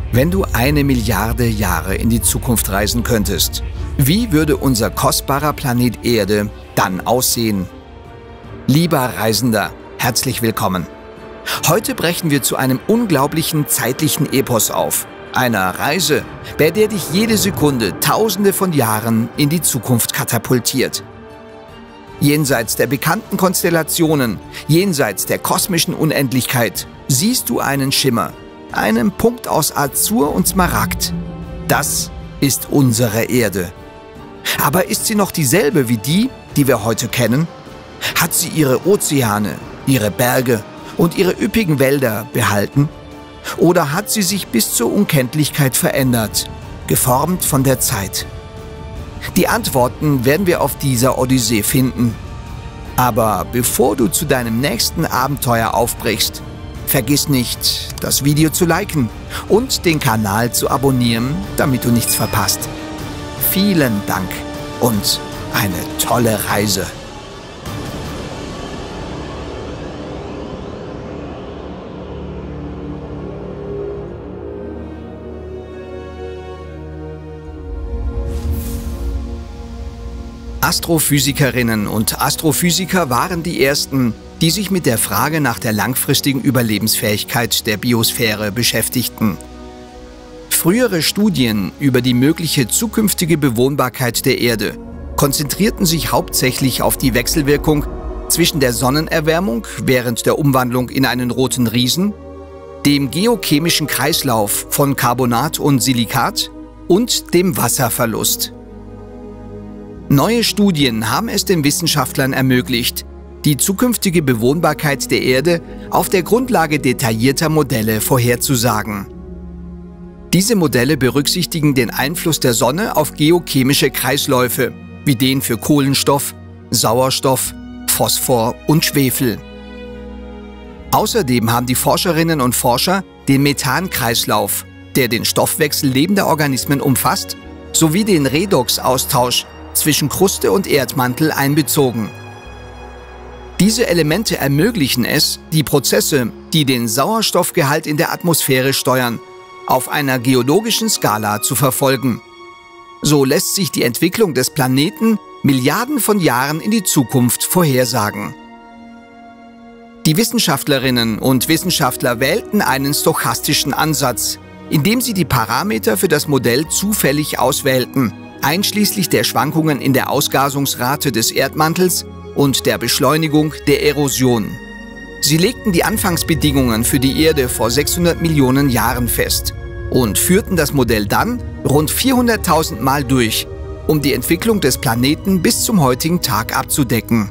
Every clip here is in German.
Wenn du 1 Milliarde Jahre in die Zukunft reisen könntest, wie würde unser kostbarer Planet Erde dann aussehen? Lieber Reisender, herzlich willkommen. Heute brechen wir zu einem unglaublichen zeitlichen Epos auf. Einer Reise, bei der dich jede Sekunde Tausende von Jahren in die Zukunft katapultiert. Jenseits der bekannten Konstellationen, jenseits der kosmischen Unendlichkeit, siehst du einen Schimmer, einen Punkt aus Azur und Smaragd. Das ist unsere Erde. Aber ist sie noch dieselbe wie die, die wir heute kennen? Hat sie ihre Ozeane, ihre Berge und ihre üppigen Wälder behalten? Oder hat sie sich bis zur Unkenntlichkeit verändert, geformt von der Zeit? Die Antworten werden wir auf dieser Odyssee finden. Aber bevor du zu deinem nächsten Abenteuer aufbrichst, vergiss nicht, das Video zu liken und den Kanal zu abonnieren, damit du nichts verpasst. Vielen Dank und eine tolle Reise! Astrophysikerinnen und Astrophysiker waren die ersten, die sich mit der Frage nach der langfristigen Überlebensfähigkeit der Biosphäre beschäftigten. Frühere Studien über die mögliche zukünftige Bewohnbarkeit der Erde konzentrierten sich hauptsächlich auf die Wechselwirkung zwischen der Sonnenerwärmung während der Umwandlung in einen roten Riesen, dem geochemischen Kreislauf von Carbonat und Silikat und dem Wasserverlust. Neue Studien haben es den Wissenschaftlern ermöglicht, die zukünftige Bewohnbarkeit der Erde auf der Grundlage detaillierter Modelle vorherzusagen. Diese Modelle berücksichtigen den Einfluss der Sonne auf geochemische Kreisläufe, wie den für Kohlenstoff, Sauerstoff, Phosphor und Schwefel. Außerdem haben die Forscherinnen und Forscher den Methankreislauf, der den Stoffwechsel lebender Organismen umfasst, sowie den Redoxaustausch zwischen Kruste und Erdmantel einbezogen. Diese Elemente ermöglichen es, die Prozesse, die den Sauerstoffgehalt in der Atmosphäre steuern, auf einer geologischen Skala zu verfolgen. So lässt sich die Entwicklung des Planeten Milliarden von Jahren in die Zukunft vorhersagen. Die Wissenschaftlerinnen und Wissenschaftler wählten einen stochastischen Ansatz, indem sie die Parameter für das Modell zufällig auswählten, einschließlich der Schwankungen in der Ausgasungsrate des Erdmantels und der Beschleunigung der Erosion. Sie legten die Anfangsbedingungen für die Erde vor 600 Millionen Jahren fest und führten das Modell dann rund 400.000 Mal durch, um die Entwicklung des Planeten bis zum heutigen Tag abzudecken.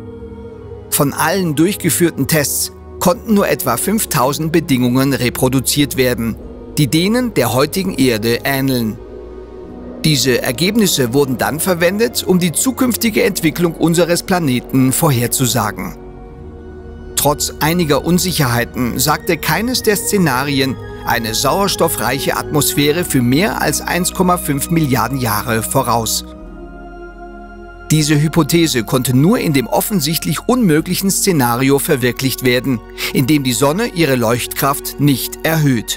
Von allen durchgeführten Tests konnten nur etwa 5.000 Bedingungen reproduziert werden, die denen der heutigen Erde ähneln. Diese Ergebnisse wurden dann verwendet, um die zukünftige Entwicklung unseres Planeten vorherzusagen. Trotz einiger Unsicherheiten sagte keines der Szenarien eine sauerstoffreiche Atmosphäre für mehr als 1,5 Milliarden Jahre voraus. Diese Hypothese konnte nur in dem offensichtlich unmöglichen Szenario verwirklicht werden, in dem die Sonne ihre Leuchtkraft nicht erhöht.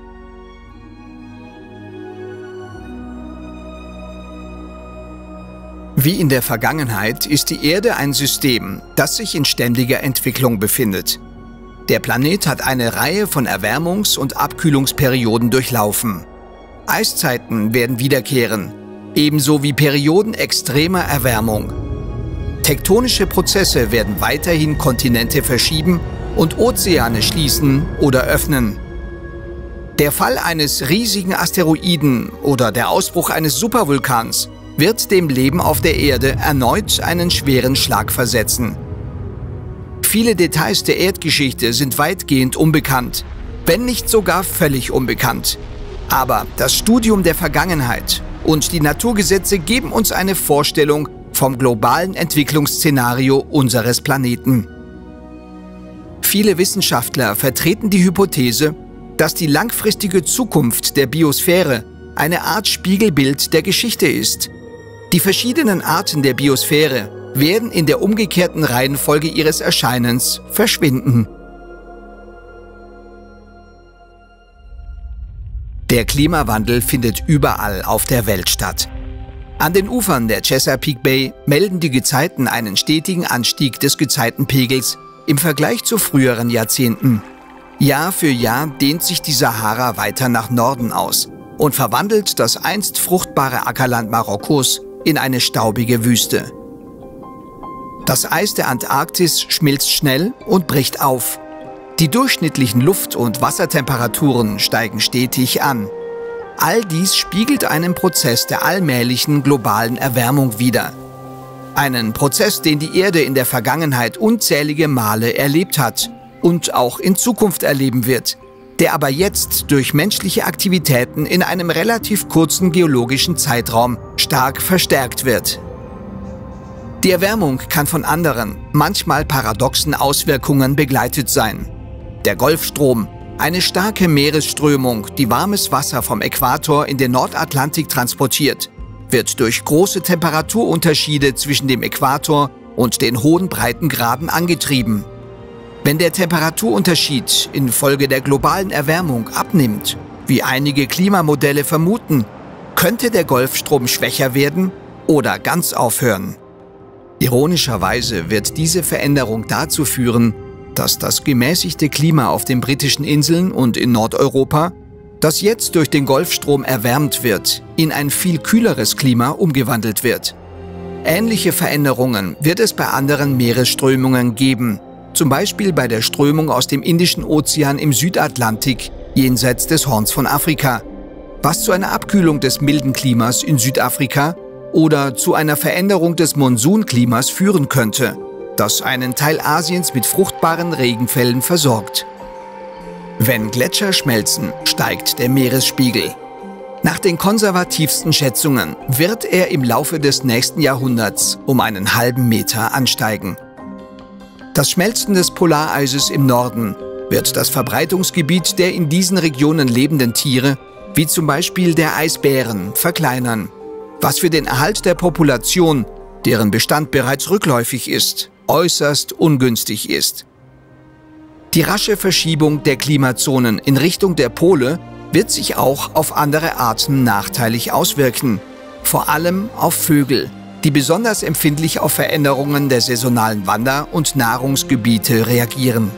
Wie in der Vergangenheit ist die Erde ein System, das sich in ständiger Entwicklung befindet. Der Planet hat eine Reihe von Erwärmungs- und Abkühlungsperioden durchlaufen. Eiszeiten werden wiederkehren, ebenso wie Perioden extremer Erwärmung. Tektonische Prozesse werden weiterhin Kontinente verschieben und Ozeane schließen oder öffnen. Der Fall eines riesigen Asteroiden oder der Ausbruch eines Supervulkans wird dem Leben auf der Erde erneut einen schweren Schlag versetzen. Viele Details der Erdgeschichte sind weitgehend unbekannt, wenn nicht sogar völlig unbekannt. Aber das Studium der Vergangenheit und die Naturgesetze geben uns eine Vorstellung vom globalen Entwicklungsszenario unseres Planeten. Viele Wissenschaftler vertreten die Hypothese, dass die langfristige Zukunft der Biosphäre eine Art Spiegelbild der Geschichte ist. Die verschiedenen Arten der Biosphäre werden in der umgekehrten Reihenfolge ihres Erscheinens verschwinden. Der Klimawandel findet überall auf der Welt statt. An den Ufern der Chesapeake Bay melden die Gezeiten einen stetigen Anstieg des Gezeitenpegels im Vergleich zu früheren Jahrzehnten. Jahr für Jahr dehnt sich die Sahara weiter nach Norden aus und verwandelt das einst fruchtbare Ackerland Marokkos in eine staubige Wüste. Das Eis der Antarktis schmilzt schnell und bricht auf. Die durchschnittlichen Luft- und Wassertemperaturen steigen stetig an. All dies spiegelt einen Prozess der allmählichen globalen Erwärmung wider. Einen Prozess, den die Erde in der Vergangenheit unzählige Male erlebt hat und auch in Zukunft erleben wird, der aber jetzt durch menschliche Aktivitäten in einem relativ kurzen geologischen Zeitraum stark verstärkt wird. Die Erwärmung kann von anderen, manchmal paradoxen Auswirkungen begleitet sein. Der Golfstrom, eine starke Meeresströmung, die warmes Wasser vom Äquator in den Nordatlantik transportiert, wird durch große Temperaturunterschiede zwischen dem Äquator und den hohen Breitengraden angetrieben. Wenn der Temperaturunterschied infolge der globalen Erwärmung abnimmt, wie einige Klimamodelle vermuten, könnte der Golfstrom schwächer werden oder ganz aufhören. Ironischerweise wird diese Veränderung dazu führen, dass das gemäßigte Klima auf den britischen Inseln und in Nordeuropa, das jetzt durch den Golfstrom erwärmt wird, in ein viel kühleres Klima umgewandelt wird. Ähnliche Veränderungen wird es bei anderen Meeresströmungen geben, zum Beispiel bei der Strömung aus dem Indischen Ozean im Südatlantik jenseits des Horns von Afrika, was zu einer Abkühlung des milden Klimas in Südafrika oder zu einer Veränderung des Monsunklimas führen könnte, das einen Teil Asiens mit fruchtbaren Regenfällen versorgt. Wenn Gletscher schmelzen, steigt der Meeresspiegel. Nach den konservativsten Schätzungen wird er im Laufe des nächsten Jahrhunderts um einen halben Meter ansteigen. Das Schmelzen des Polareises im Norden wird das Verbreitungsgebiet der in diesen Regionen lebenden Tiere, wie zum Beispiel der Eisbären, verkleinern, was für den Erhalt der Population, deren Bestand bereits rückläufig ist, äußerst ungünstig ist. Die rasche Verschiebung der Klimazonen in Richtung der Pole wird sich auch auf andere Arten nachteilig auswirken, vor allem auf Vögel, die besonders empfindlich auf Veränderungen der saisonalen Wander- und Nahrungsgebiete reagieren.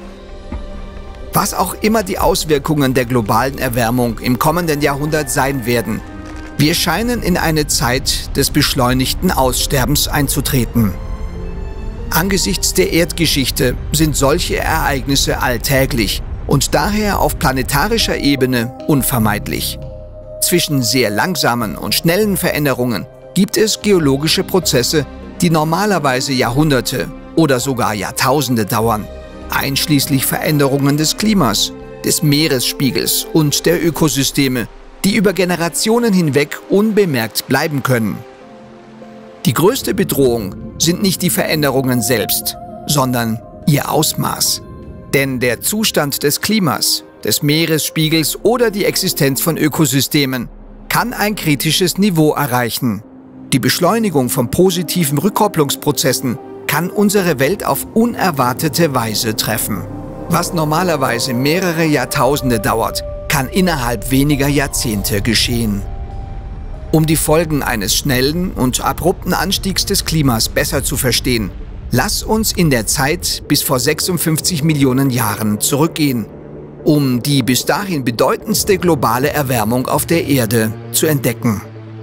Was auch immer die Auswirkungen der globalen Erwärmung im kommenden Jahrhundert sein werden, wir scheinen in eine Zeit des beschleunigten Aussterbens einzutreten. Angesichts der Erdgeschichte sind solche Ereignisse alltäglich und daher auf planetarischer Ebene unvermeidlich. Zwischen sehr langsamen und schnellen Veränderungen gibt es geologische Prozesse, die normalerweise Jahrhunderte oder sogar Jahrtausende dauern, einschließlich Veränderungen des Klimas, des Meeresspiegels und der Ökosysteme, die über Generationen hinweg unbemerkt bleiben können. Die größte Bedrohung sind nicht die Veränderungen selbst, sondern ihr Ausmaß. Denn der Zustand des Klimas, des Meeresspiegels oder die Existenz von Ökosystemen kann ein kritisches Niveau erreichen. Die Beschleunigung von positiven Rückkopplungsprozessen kann unsere Welt auf unerwartete Weise treffen. Was normalerweise mehrere Jahrtausende dauert, kann innerhalb weniger Jahrzehnte geschehen. Um die Folgen eines schnellen und abrupten Anstiegs des Klimas besser zu verstehen, lass uns in der Zeit bis vor 56 Millionen Jahren zurückgehen, um die bis dahin bedeutendste globale Erwärmung auf der Erde zu entdecken.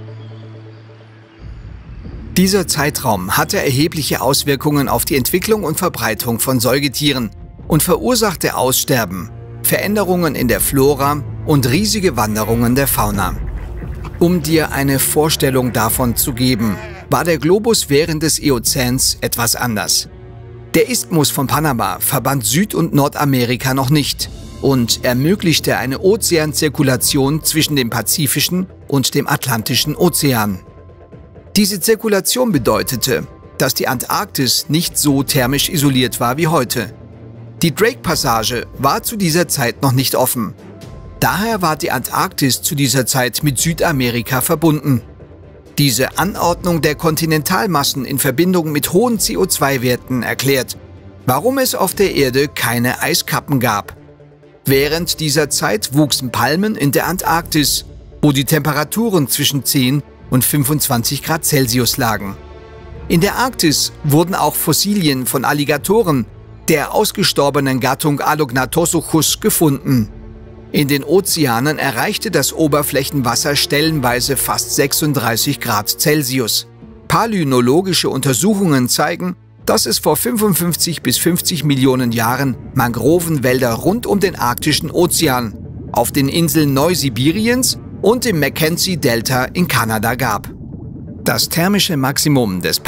Dieser Zeitraum hatte erhebliche Auswirkungen auf die Entwicklung und Verbreitung von Säugetieren und verursachte Aussterben, Veränderungen in der Flora und riesige Wanderungen der Fauna. Um dir eine Vorstellung davon zu geben, war der Globus während des Eozäns etwas anders. Der Isthmus von Panama verband Süd- und Nordamerika noch nicht und ermöglichte eine Ozeanzirkulation zwischen dem Pazifischen und dem Atlantischen Ozean. Diese Zirkulation bedeutete, dass die Antarktis nicht so thermisch isoliert war wie heute. Die Drake-Passage war zu dieser Zeit noch nicht offen. Daher war die Antarktis zu dieser Zeit mit Südamerika verbunden. Diese Anordnung der Kontinentalmassen in Verbindung mit hohen CO2-Werten erklärt, warum es auf der Erde keine Eiskappen gab. Während dieser Zeit wuchsen Palmen in der Antarktis, wo die Temperaturen zwischen 10 und 25 Grad Celsius lagen. In der Arktis wurden auch Fossilien von Alligatoren, der ausgestorbenen Gattung Alognathosuchus, gefunden. In den Ozeanen erreichte das Oberflächenwasser stellenweise fast 36 Grad Celsius. Palynologische Untersuchungen zeigen, dass es vor 55 bis 50 Millionen Jahren Mangrovenwälder rund um den arktischen Ozean, auf den Inseln Neusibiriens und im Mackenzie-Delta in Kanada gab. Das thermische Maximum des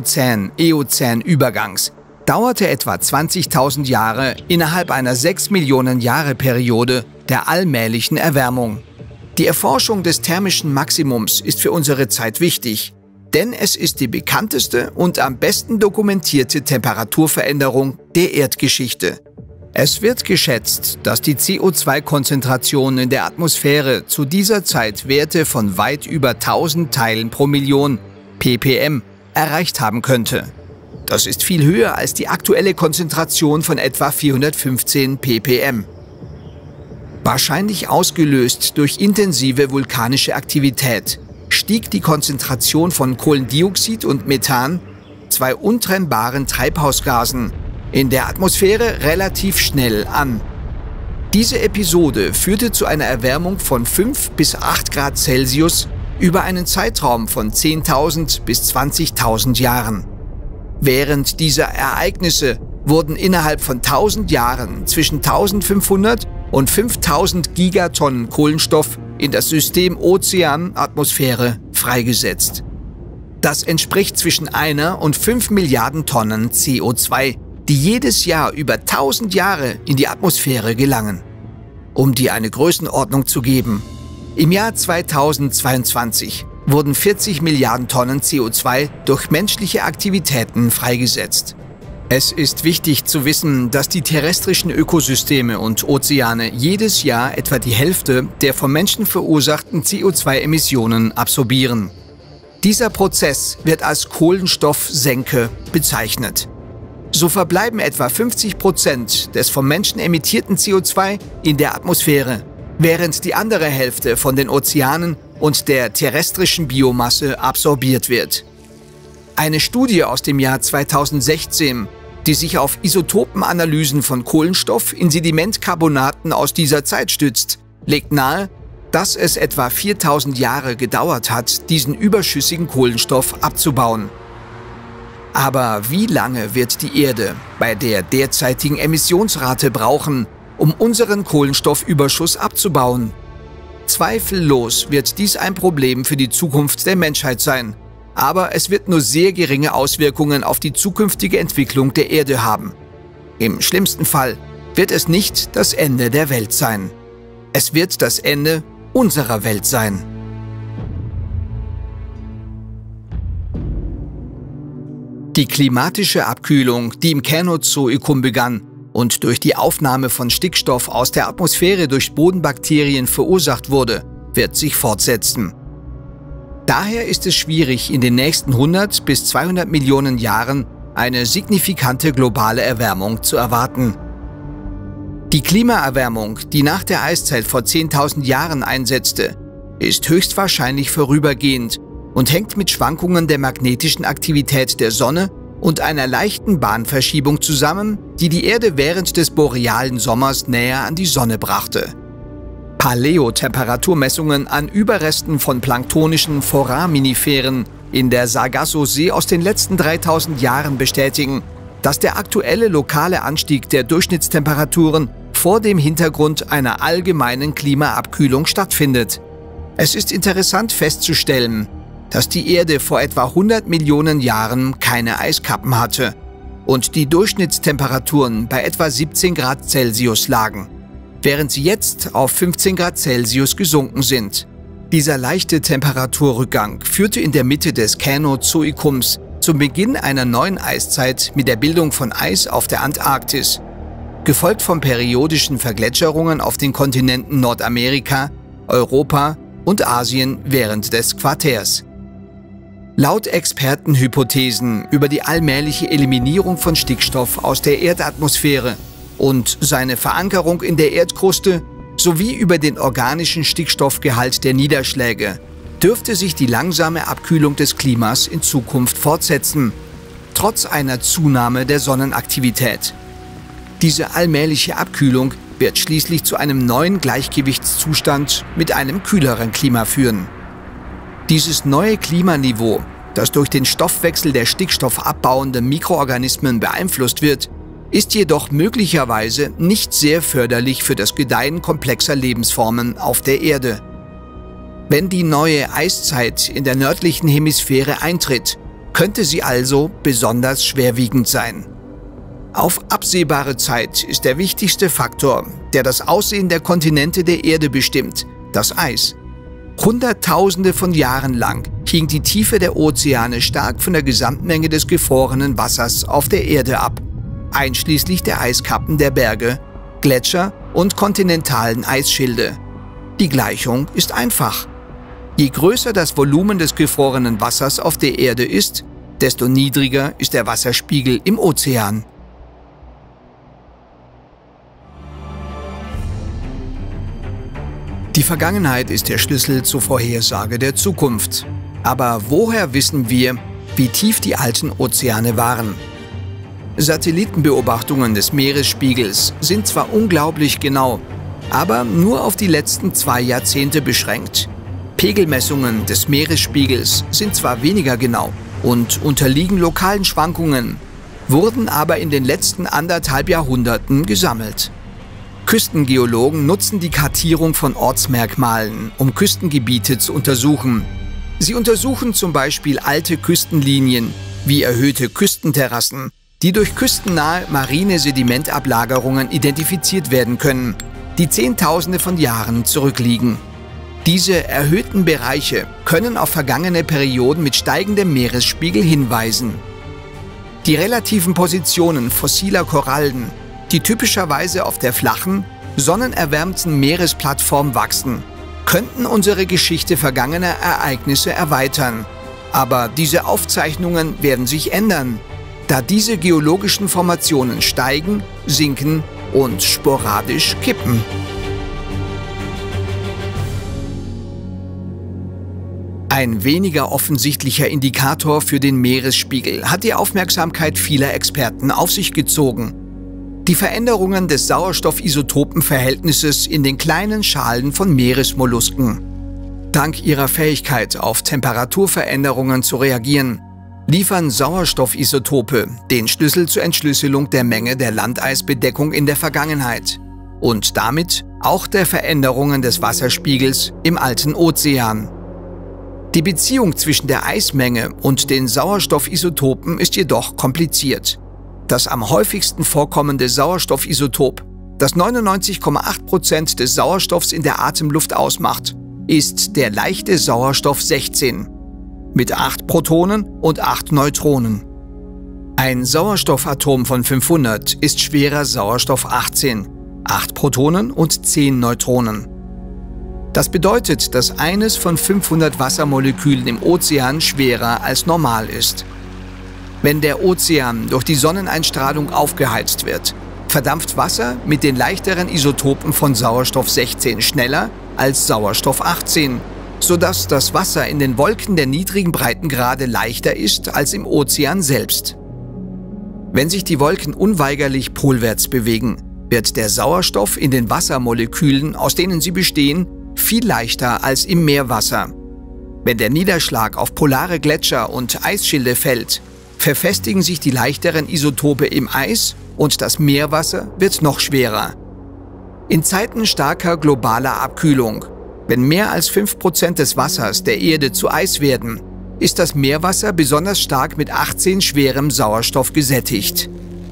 Paläozän-Eozän-Übergangs dauerte etwa 20.000 Jahre innerhalb einer 6 Millionen Jahre Periode der allmählichen Erwärmung. Die Erforschung des thermischen Maximums ist für unsere Zeit wichtig, denn es ist die bekannteste und am besten dokumentierte Temperaturveränderung der Erdgeschichte. Es wird geschätzt, dass die CO2-Konzentration in der Atmosphäre zu dieser Zeit Werte von weit über 1000 Teilen pro Million ppm erreicht haben könnte. Das ist viel höher als die aktuelle Konzentration von etwa 415 ppm. Wahrscheinlich ausgelöst durch intensive vulkanische Aktivität stieg die Konzentration von Kohlendioxid und Methan, zwei untrennbaren Treibhausgasen, in der Atmosphäre relativ schnell an. Diese Episode führte zu einer Erwärmung von 5 bis 8 Grad Celsius über einen Zeitraum von 10.000 bis 20.000 Jahren. Während dieser Ereignisse wurden innerhalb von 1000 Jahren zwischen 1500 und 5000 Gigatonnen Kohlenstoff in das System Ozean-Atmosphäre freigesetzt. Das entspricht zwischen 1 und 5 Milliarden Tonnen CO2, die jedes Jahr über 1000 Jahre in die Atmosphäre gelangen. Um dir eine Größenordnung zu geben: Im Jahr 2022 wurden 40 Milliarden Tonnen CO2 durch menschliche Aktivitäten freigesetzt. Es ist wichtig zu wissen, dass die terrestrischen Ökosysteme und Ozeane jedes Jahr etwa die Hälfte der vom Menschen verursachten CO2-Emissionen absorbieren. Dieser Prozess wird als Kohlenstoffsenke bezeichnet. So verbleiben etwa 50% des vom Menschen emittierten CO2 in der Atmosphäre, während die andere Hälfte von den Ozeanen und der terrestrischen Biomasse absorbiert wird. Eine Studie aus dem Jahr 2016, die sich auf Isotopenanalysen von Kohlenstoff in Sedimentkarbonaten aus dieser Zeit stützt, legt nahe, dass es etwa 4000 Jahre gedauert hat, diesen überschüssigen Kohlenstoff abzubauen. Aber wie lange wird die Erde bei der derzeitigen Emissionsrate brauchen, um unseren Kohlenstoffüberschuss abzubauen? Zweifellos wird dies ein Problem für die Zukunft der Menschheit sein, aber es wird nur sehr geringe Auswirkungen auf die zukünftige Entwicklung der Erde haben. Im schlimmsten Fall wird es nicht das Ende der Welt sein. Es wird das Ende unserer Welt sein. Die klimatische Abkühlung, die im Känozoikum begann und durch die Aufnahme von Stickstoff aus der Atmosphäre durch Bodenbakterien verursacht wurde, wird sich fortsetzen. Daher ist es schwierig, in den nächsten 100 bis 200 Millionen Jahren eine signifikante globale Erwärmung zu erwarten. Die Klimaerwärmung, die nach der Eiszeit vor 10.000 Jahren einsetzte, ist höchstwahrscheinlich vorübergehend und hängt mit Schwankungen der magnetischen Aktivität der Sonne und einer leichten Bahnverschiebung zusammen, die die Erde während des borealen Sommers näher an die Sonne brachte. Paläotemperaturmessungen an Überresten von planktonischen Foraminiferen in der Sargasso-See aus den letzten 3000 Jahren bestätigen, dass der aktuelle lokale Anstieg der Durchschnittstemperaturen vor dem Hintergrund einer allgemeinen Klimaabkühlung stattfindet. Es ist interessant festzustellen, dass die Erde vor etwa 100 Millionen Jahren keine Eiskappen hatte und die Durchschnittstemperaturen bei etwa 17 Grad Celsius lagen, während sie jetzt auf 15 Grad Celsius gesunken sind. Dieser leichte Temperaturrückgang führte in der Mitte des Känozoikums zum Beginn einer neuen Eiszeit mit der Bildung von Eis auf der Antarktis, gefolgt von periodischen Vergletscherungen auf den Kontinenten Nordamerika, Europa und Asien während des Quartärs. Laut Expertenhypothesen über die allmähliche Eliminierung von Stickstoff aus der Erdatmosphäre und seine Verankerung in der Erdkruste sowie über den organischen Stickstoffgehalt der Niederschläge dürfte sich die langsame Abkühlung des Klimas in Zukunft fortsetzen, trotz einer Zunahme der Sonnenaktivität. Diese allmähliche Abkühlung wird schließlich zu einem neuen Gleichgewichtszustand mit einem kühleren Klima führen. Dieses neue Klimaniveau, das durch den Stoffwechsel der stickstoffabbauenden Mikroorganismen beeinflusst wird, ist jedoch möglicherweise nicht sehr förderlich für das Gedeihen komplexer Lebensformen auf der Erde. Wenn die neue Eiszeit in der nördlichen Hemisphäre eintritt, könnte sie also besonders schwerwiegend sein. Auf absehbare Zeit ist der wichtigste Faktor, der das Aussehen der Kontinente der Erde bestimmt, das Eis. Hunderttausende von Jahren lang hing die Tiefe der Ozeane stark von der Gesamtmenge des gefrorenen Wassers auf der Erde ab, einschließlich der Eiskappen der Berge, Gletscher und kontinentalen Eisschilde. Die Gleichung ist einfach. Je größer das Volumen des gefrorenen Wassers auf der Erde ist, desto niedriger ist der Wasserspiegel im Ozean. Die Vergangenheit ist der Schlüssel zur Vorhersage der Zukunft. Aber woher wissen wir, wie tief die alten Ozeane waren? Satellitenbeobachtungen des Meeresspiegels sind zwar unglaublich genau, aber nur auf die letzten 2 Jahrzehnte beschränkt. Pegelmessungen des Meeresspiegels sind zwar weniger genau und unterliegen lokalen Schwankungen, wurden aber in den letzten 1,5 Jahrhunderten gesammelt. Küstengeologen nutzen die Kartierung von Ortsmerkmalen, um Küstengebiete zu untersuchen. Sie untersuchen zum Beispiel alte Küstenlinien wie erhöhte Küstenterrassen, die durch küstennahe marine Sedimentablagerungen identifiziert werden können, die Zehntausende von Jahren zurückliegen. Diese erhöhten Bereiche können auf vergangene Perioden mit steigendem Meeresspiegel hinweisen. Die relativen Positionen fossiler Korallen, die typischerweise auf der flachen, sonnenerwärmten Meeresplattform wachsen, könnten unsere Geschichte vergangener Ereignisse erweitern. Aber diese Aufzeichnungen werden sich ändern, da diese geologischen Formationen steigen, sinken und sporadisch kippen. Ein weniger offensichtlicher Indikator für den Meeresspiegel hat die Aufmerksamkeit vieler Experten auf sich gezogen. Die Veränderungen des Sauerstoffisotopenverhältnisses in den kleinen Schalen von Meeresmollusken. Dank ihrer Fähigkeit, auf Temperaturveränderungen zu reagieren, liefern Sauerstoffisotope den Schlüssel zur Entschlüsselung der Menge der Landeisbedeckung in der Vergangenheit und damit auch der Veränderungen des Wasserspiegels im alten Ozean. Die Beziehung zwischen der Eismenge und den Sauerstoffisotopen ist jedoch kompliziert. Das am häufigsten vorkommende Sauerstoffisotop, das 99,8% des Sauerstoffs in der Atemluft ausmacht, ist der leichte Sauerstoff 16 mit 8 Protonen und 8 Neutronen. Ein Sauerstoffatom von 500 ist schwerer Sauerstoff 18, 8 Protonen und 10 Neutronen. Das bedeutet, dass eines von 500 Wassermolekülen im Ozean schwerer als normal ist. Wenn der Ozean durch die Sonneneinstrahlung aufgeheizt wird, verdampft Wasser mit den leichteren Isotopen von Sauerstoff 16 schneller als Sauerstoff 18, sodass das Wasser in den Wolken der niedrigen Breitengrade leichter ist als im Ozean selbst. Wenn sich die Wolken unweigerlich polwärts bewegen, wird der Sauerstoff in den Wassermolekülen, aus denen sie bestehen, viel leichter als im Meerwasser. Wenn der Niederschlag auf polare Gletscher und Eisschilde fällt, verfestigen sich die leichteren Isotope im Eis und das Meerwasser wird noch schwerer. In Zeiten starker globaler Abkühlung, wenn mehr als 5% des Wassers der Erde zu Eis werden, ist das Meerwasser besonders stark mit 18 schwerem Sauerstoff gesättigt.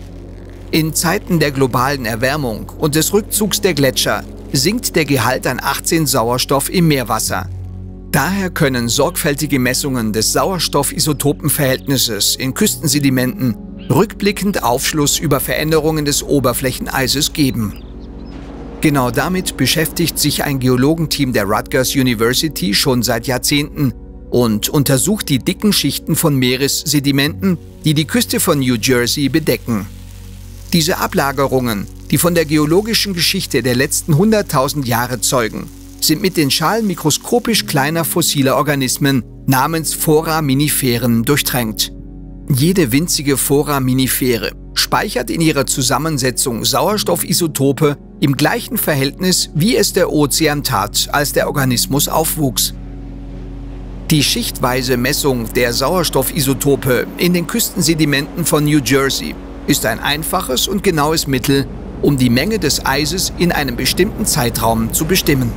In Zeiten der globalen Erwärmung und des Rückzugs der Gletscher sinkt der Gehalt an 18 Sauerstoff im Meerwasser. Daher können sorgfältige Messungen des Sauerstoffisotopenverhältnisses in Küstensedimenten rückblickend Aufschluss über Veränderungen des Oberflächeneises geben. Genau damit beschäftigt sich ein Geologenteam der Rutgers University schon seit Jahrzehnten und untersucht die dicken Schichten von Meeressedimenten, die die Küste von New Jersey bedecken. Diese Ablagerungen, die von der geologischen Geschichte der letzten 100.000 Jahre zeugen, sind mit den Schalen mikroskopisch kleiner fossiler Organismen namens Foraminiferen durchtränkt. Jede winzige Foraminifere speichert in ihrer Zusammensetzung Sauerstoffisotope im gleichen Verhältnis, wie es der Ozean tat, als der Organismus aufwuchs. Die schichtweise Messung der Sauerstoffisotope in den Küstensedimenten von New Jersey ist ein einfaches und genaues Mittel, um die Menge des Eises in einem bestimmten Zeitraum zu bestimmen.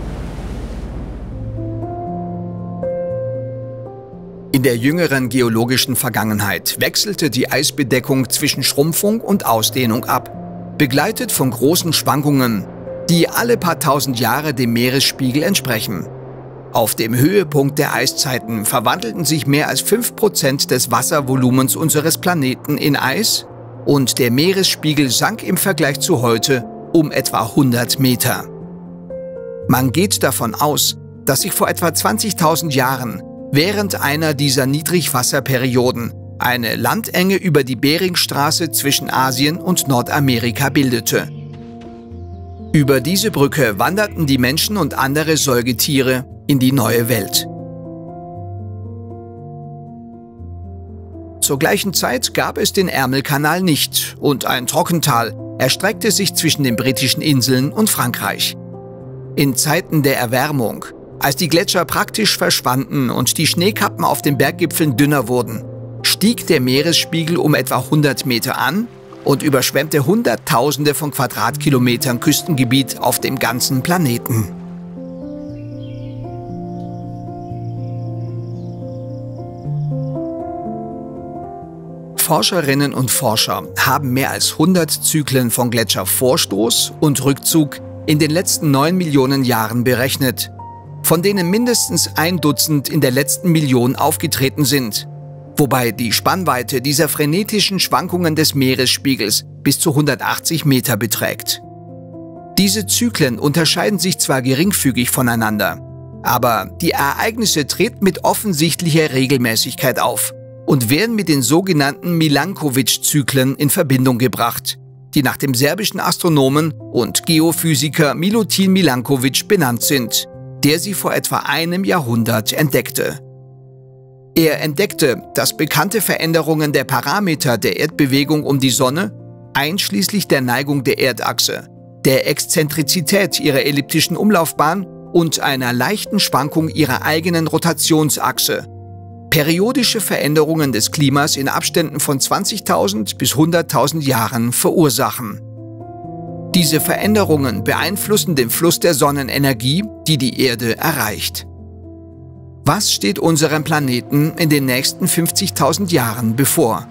In der jüngeren geologischen Vergangenheit wechselte die Eisbedeckung zwischen Schrumpfung und Ausdehnung ab, begleitet von großen Schwankungen, die alle paar tausend Jahre dem Meeresspiegel entsprechen. Auf dem Höhepunkt der Eiszeiten verwandelten sich mehr als 5% des Wasservolumens unseres Planeten in Eis und der Meeresspiegel sank im Vergleich zu heute um etwa 100 Meter. Man geht davon aus, dass sich vor etwa 20.000 Jahren während einer dieser Niedrigwasserperioden eine Landenge über die Beringstraße zwischen Asien und Nordamerika bildete. Über diese Brücke wanderten die Menschen und andere Säugetiere in die neue Welt. Zur gleichen Zeit gab es den Ärmelkanal nicht und ein Trockental erstreckte sich zwischen den britischen Inseln und Frankreich. In Zeiten der Erwärmung, als die Gletscher praktisch verschwanden und die Schneekappen auf den Berggipfeln dünner wurden, stieg der Meeresspiegel um etwa 100 Meter an und überschwemmte Hunderttausende von Quadratkilometern Küstengebiet auf dem ganzen Planeten. Forscherinnen und Forscher haben mehr als 100 Zyklen von Gletschervorstoß und Rückzug in den letzten 9 Millionen Jahren berechnet, von denen mindestens 1 Dutzend in der letzten Million aufgetreten sind, wobei die Spannweite dieser frenetischen Schwankungen des Meeresspiegels bis zu 180 Meter beträgt. Diese Zyklen unterscheiden sich zwar geringfügig voneinander, aber die Ereignisse treten mit offensichtlicher Regelmäßigkeit auf und werden mit den sogenannten Milanković-Zyklen in Verbindung gebracht, die nach dem serbischen Astronomen und Geophysiker Milutin Milanković benannt sind, der sie vor etwa einem Jahrhundert entdeckte. Er entdeckte, dass bekannte Veränderungen der Parameter der Erdbewegung um die Sonne, einschließlich der Neigung der Erdachse, der Exzentrizität ihrer elliptischen Umlaufbahn und einer leichten Schwankung ihrer eigenen Rotationsachse, periodische Veränderungen des Klimas in Abständen von 20.000 bis 100.000 Jahren verursachen. Diese Veränderungen beeinflussen den Fluss der Sonnenenergie, die die Erde erreicht. Was steht unserem Planeten in den nächsten 50.000 Jahren bevor?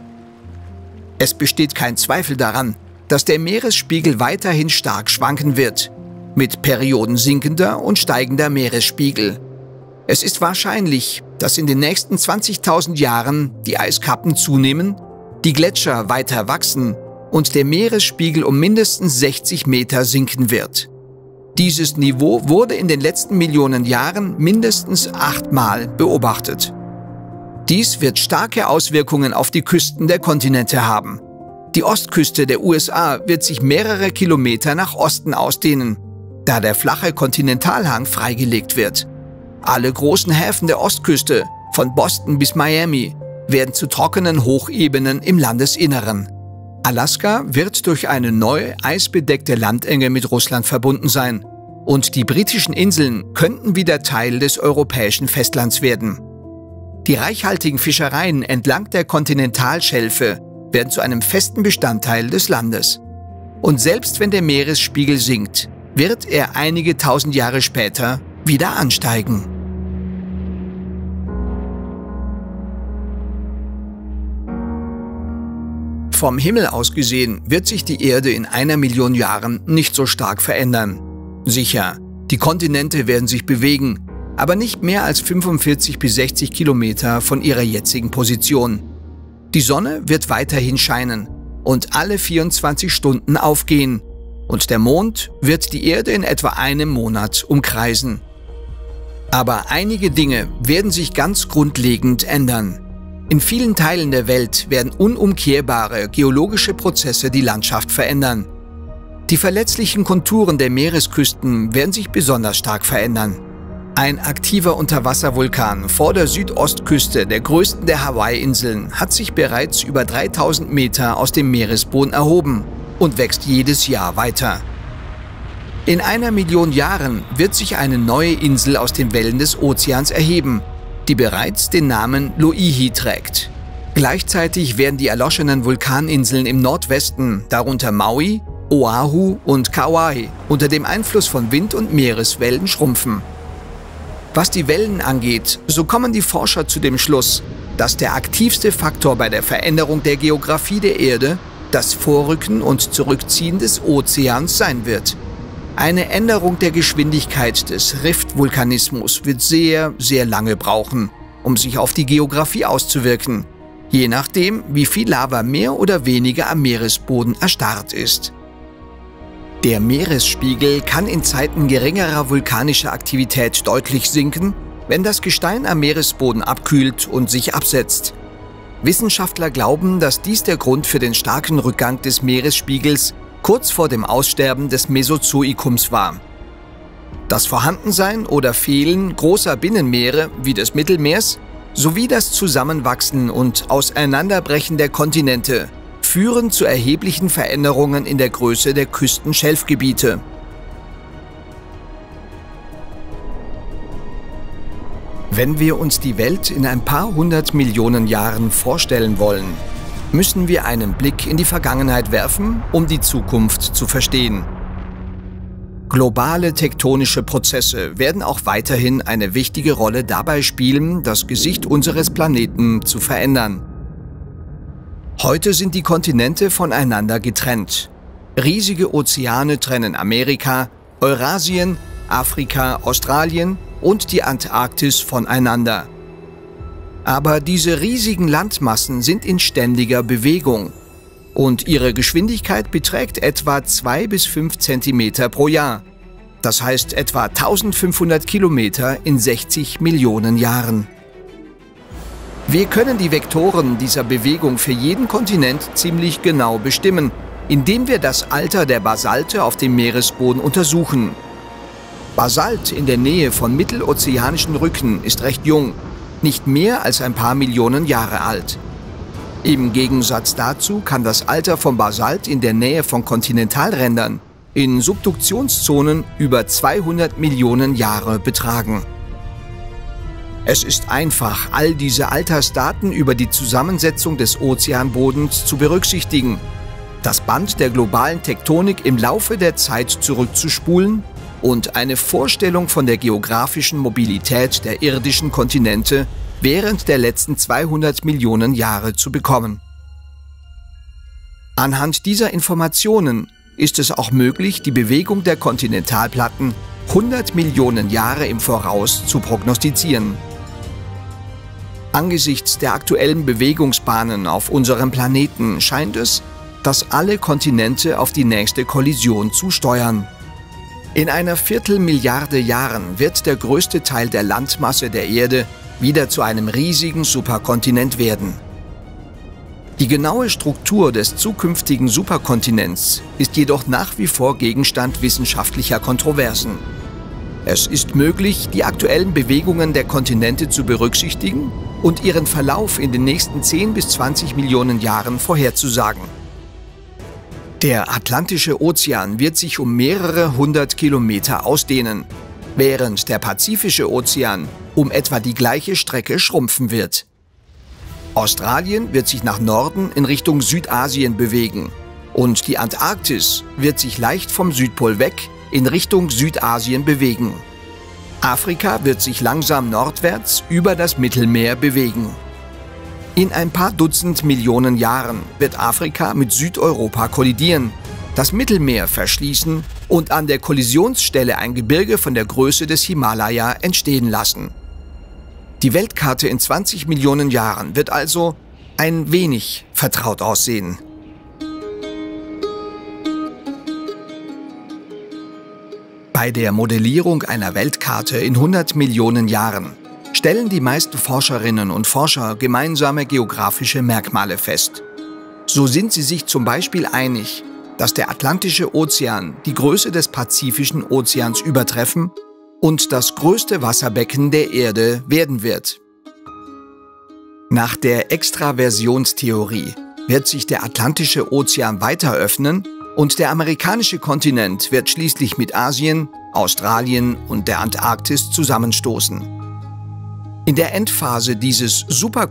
Es besteht kein Zweifel daran, dass der Meeresspiegel weiterhin stark schwanken wird, mit Perioden sinkender und steigender Meeresspiegel. Es ist wahrscheinlich, dass in den nächsten 20.000 Jahren die Eiskappen zunehmen, die Gletscher weiter wachsen und der Meeresspiegel um mindestens 60 Meter sinken wird. Dieses Niveau wurde in den letzten Millionen Jahren mindestens 8-mal beobachtet. Dies wird starke Auswirkungen auf die Küsten der Kontinente haben. Die Ostküste der USA wird sich mehrere Kilometer nach Osten ausdehnen, da der flache Kontinentalhang freigelegt wird. Alle großen Häfen der Ostküste, von Boston bis Miami, werden zu trockenen Hochebenen im Landesinneren. Alaska wird durch eine neue, eisbedeckte Landenge mit Russland verbunden sein und die britischen Inseln könnten wieder Teil des europäischen Festlands werden. Die reichhaltigen Fischereien entlang der Kontinentalschelfe werden zu einem festen Bestandteil des Landes. Und selbst wenn der Meeresspiegel sinkt, wird er einige tausend Jahre später wieder ansteigen. Vom Himmel aus gesehen wird sich die Erde in 1 Million Jahren nicht so stark verändern. Sicher, die Kontinente werden sich bewegen, aber nicht mehr als 45 bis 60 Kilometer von ihrer jetzigen Position. Die Sonne wird weiterhin scheinen und alle 24 Stunden aufgehen und der Mond wird die Erde in etwa einem Monat umkreisen. Aber einige Dinge werden sich ganz grundlegend ändern. In vielen Teilen der Welt werden unumkehrbare geologische Prozesse die Landschaft verändern. Die verletzlichen Konturen der Meeresküsten werden sich besonders stark verändern. Ein aktiver Unterwasservulkan vor der Südostküste der größten der Hawaii-Inseln hat sich bereits über 3000 Meter aus dem Meeresboden erhoben und wächst jedes Jahr weiter. In 1 Million Jahren wird sich eine neue Insel aus den Wellen des Ozeans erheben, die bereits den Namen Loihi trägt. Gleichzeitig werden die erloschenen Vulkaninseln im Nordwesten, darunter Maui, Oahu und Kauai, unter dem Einfluss von Wind- und Meereswellen schrumpfen. Was die Wellen angeht, so kommen die Forscher zu dem Schluss, dass der aktivste Faktor bei der Veränderung der Geografie der Erde das Vorrücken und Zurückziehen des Ozeans sein wird. Eine Änderung der Geschwindigkeit des Riftvulkanismus wird sehr, sehr lange brauchen, um sich auf die Geografie auszuwirken, je nachdem, wie viel Lava mehr oder weniger am Meeresboden erstarrt ist. Der Meeresspiegel kann in Zeiten geringerer vulkanischer Aktivität deutlich sinken, wenn das Gestein am Meeresboden abkühlt und sich absetzt. Wissenschaftler glauben, dass dies der Grund für den starken Rückgang des Meeresspiegels kurz vor dem Aussterben des Mesozoikums war. Das Vorhandensein oder Fehlen großer Binnenmeere wie des Mittelmeers sowie das Zusammenwachsen und Auseinanderbrechen der Kontinente führen zu erheblichen Veränderungen in der Größe der Küstenschelfgebiete. Wenn wir uns die Welt in ein paar 100 Millionen Jahren vorstellen wollen, müssen wir einen Blick in die Vergangenheit werfen, um die Zukunft zu verstehen. Globale tektonische Prozesse werden auch weiterhin eine wichtige Rolle dabei spielen, das Gesicht unseres Planeten zu verändern. Heute sind die Kontinente voneinander getrennt. Riesige Ozeane trennen Amerika, Eurasien, Afrika, Australien und die Antarktis voneinander. Aber diese riesigen Landmassen sind in ständiger Bewegung und ihre Geschwindigkeit beträgt etwa 2 bis 5 Zentimeter pro Jahr. Das heißt etwa 1500 Kilometer in 60 Millionen Jahren. Wir können die Vektoren dieser Bewegung für jeden Kontinent ziemlich genau bestimmen, indem wir das Alter der Basalte auf dem Meeresboden untersuchen. Basalt in der Nähe von mittelozeanischen Rücken ist recht jung, nicht mehr als ein paar Millionen Jahre alt. Im Gegensatz dazu kann das Alter von Basalt in der Nähe von Kontinentalrändern in Subduktionszonen über 200 Millionen Jahre betragen. Es ist einfach, all diese Altersdaten über die Zusammensetzung des Ozeanbodens zu berücksichtigen, das Band der globalen Tektonik im Laufe der Zeit zurückzuspulen und eine Vorstellung von der geografischen Mobilität der irdischen Kontinente während der letzten 200 Millionen Jahre zu bekommen. Anhand dieser Informationen ist es auch möglich, die Bewegung der Kontinentalplatten 100 Millionen Jahre im Voraus zu prognostizieren. Angesichts der aktuellen Bewegungsbahnen auf unserem Planeten scheint es, dass alle Kontinente auf die nächste Kollision zusteuern. In einer Viertelmilliarde Jahren wird der größte Teil der Landmasse der Erde wieder zu einem riesigen Superkontinent werden. Die genaue Struktur des zukünftigen Superkontinents ist jedoch nach wie vor Gegenstand wissenschaftlicher Kontroversen. Es ist möglich, die aktuellen Bewegungen der Kontinente zu berücksichtigen und ihren Verlauf in den nächsten 10 bis 20 Millionen Jahren vorherzusagen. Der Atlantische Ozean wird sich um mehrere 100 Kilometer ausdehnen, während der Pazifische Ozean um etwa die gleiche Strecke schrumpfen wird. Australien wird sich nach Norden in Richtung Südasien bewegen und die Antarktis wird sich leicht vom Südpol weg in Richtung Südasien bewegen. Afrika wird sich langsam nordwärts über das Mittelmeer bewegen. In ein paar Dutzend Millionen Jahren wird Afrika mit Südeuropa kollidieren, das Mittelmeer verschließen und an der Kollisionsstelle ein Gebirge von der Größe des Himalaya entstehen lassen. Die Weltkarte in 20 Millionen Jahren wird also ein wenig vertraut aussehen. Bei der Modellierung einer Weltkarte in 100 Millionen Jahren stellen die meisten Forscherinnen und Forscher gemeinsame geografische Merkmale fest. So sind sie sich zum Beispiel einig, dass der Atlantische Ozean die Größe des Pazifischen Ozeans übertreffen und das größte Wasserbecken der Erde werden wird. Nach der Extraversionstheorie wird sich der Atlantische Ozean weiter öffnen und der amerikanische Kontinent wird schließlich mit Asien, Australien und der Antarktis zusammenstoßen. In der Endphase dieses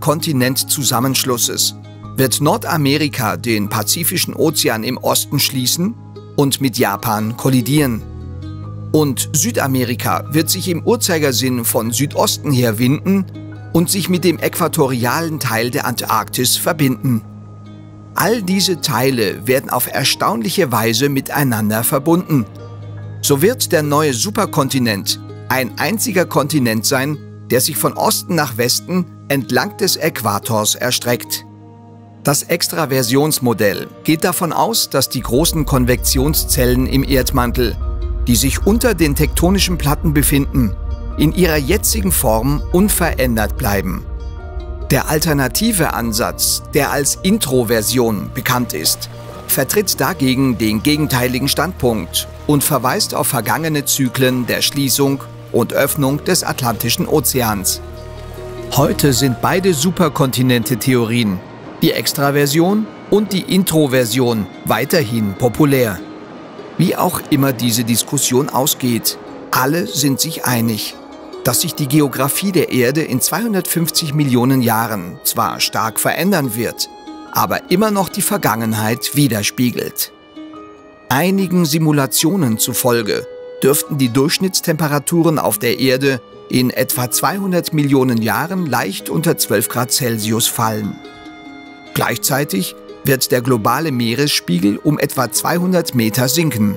Superkontinentzusammenschlusses wird Nordamerika den Pazifischen Ozean im Osten schließen und mit Japan kollidieren. Und Südamerika wird sich im Uhrzeigersinn von Südosten her winden und sich mit dem äquatorialen Teil der Antarktis verbinden. All diese Teile werden auf erstaunliche Weise miteinander verbunden. So wird der neue Superkontinent ein einziger Kontinent sein, der sich von Osten nach Westen entlang des Äquators erstreckt. Das Extraversionsmodell geht davon aus, dass die großen Konvektionszellen im Erdmantel, die sich unter den tektonischen Platten befinden, in ihrer jetzigen Form unverändert bleiben. Der alternative Ansatz, der als Introversion bekannt ist, vertritt dagegen den gegenteiligen Standpunkt und verweist auf vergangene Zyklen der Schließung und Öffnung des Atlantischen Ozeans. Heute sind beide Superkontinente-Theorien, die Extraversion und die Introversion, weiterhin populär. Wie auch immer diese Diskussion ausgeht, alle sind sich einig, dass sich die Geografie der Erde in 250 Millionen Jahren zwar stark verändern wird, aber immer noch die Vergangenheit widerspiegelt. Einigen Simulationen zufolge dürften die Durchschnittstemperaturen auf der Erde in etwa 200 Millionen Jahren leicht unter 12 Grad Celsius fallen. Gleichzeitig wird der globale Meeresspiegel um etwa 200 Meter sinken.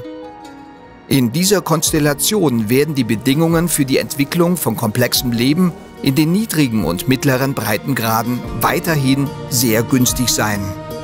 In dieser Konstellation werden die Bedingungen für die Entwicklung von komplexem Leben in den niedrigen und mittleren Breitengraden weiterhin sehr günstig sein.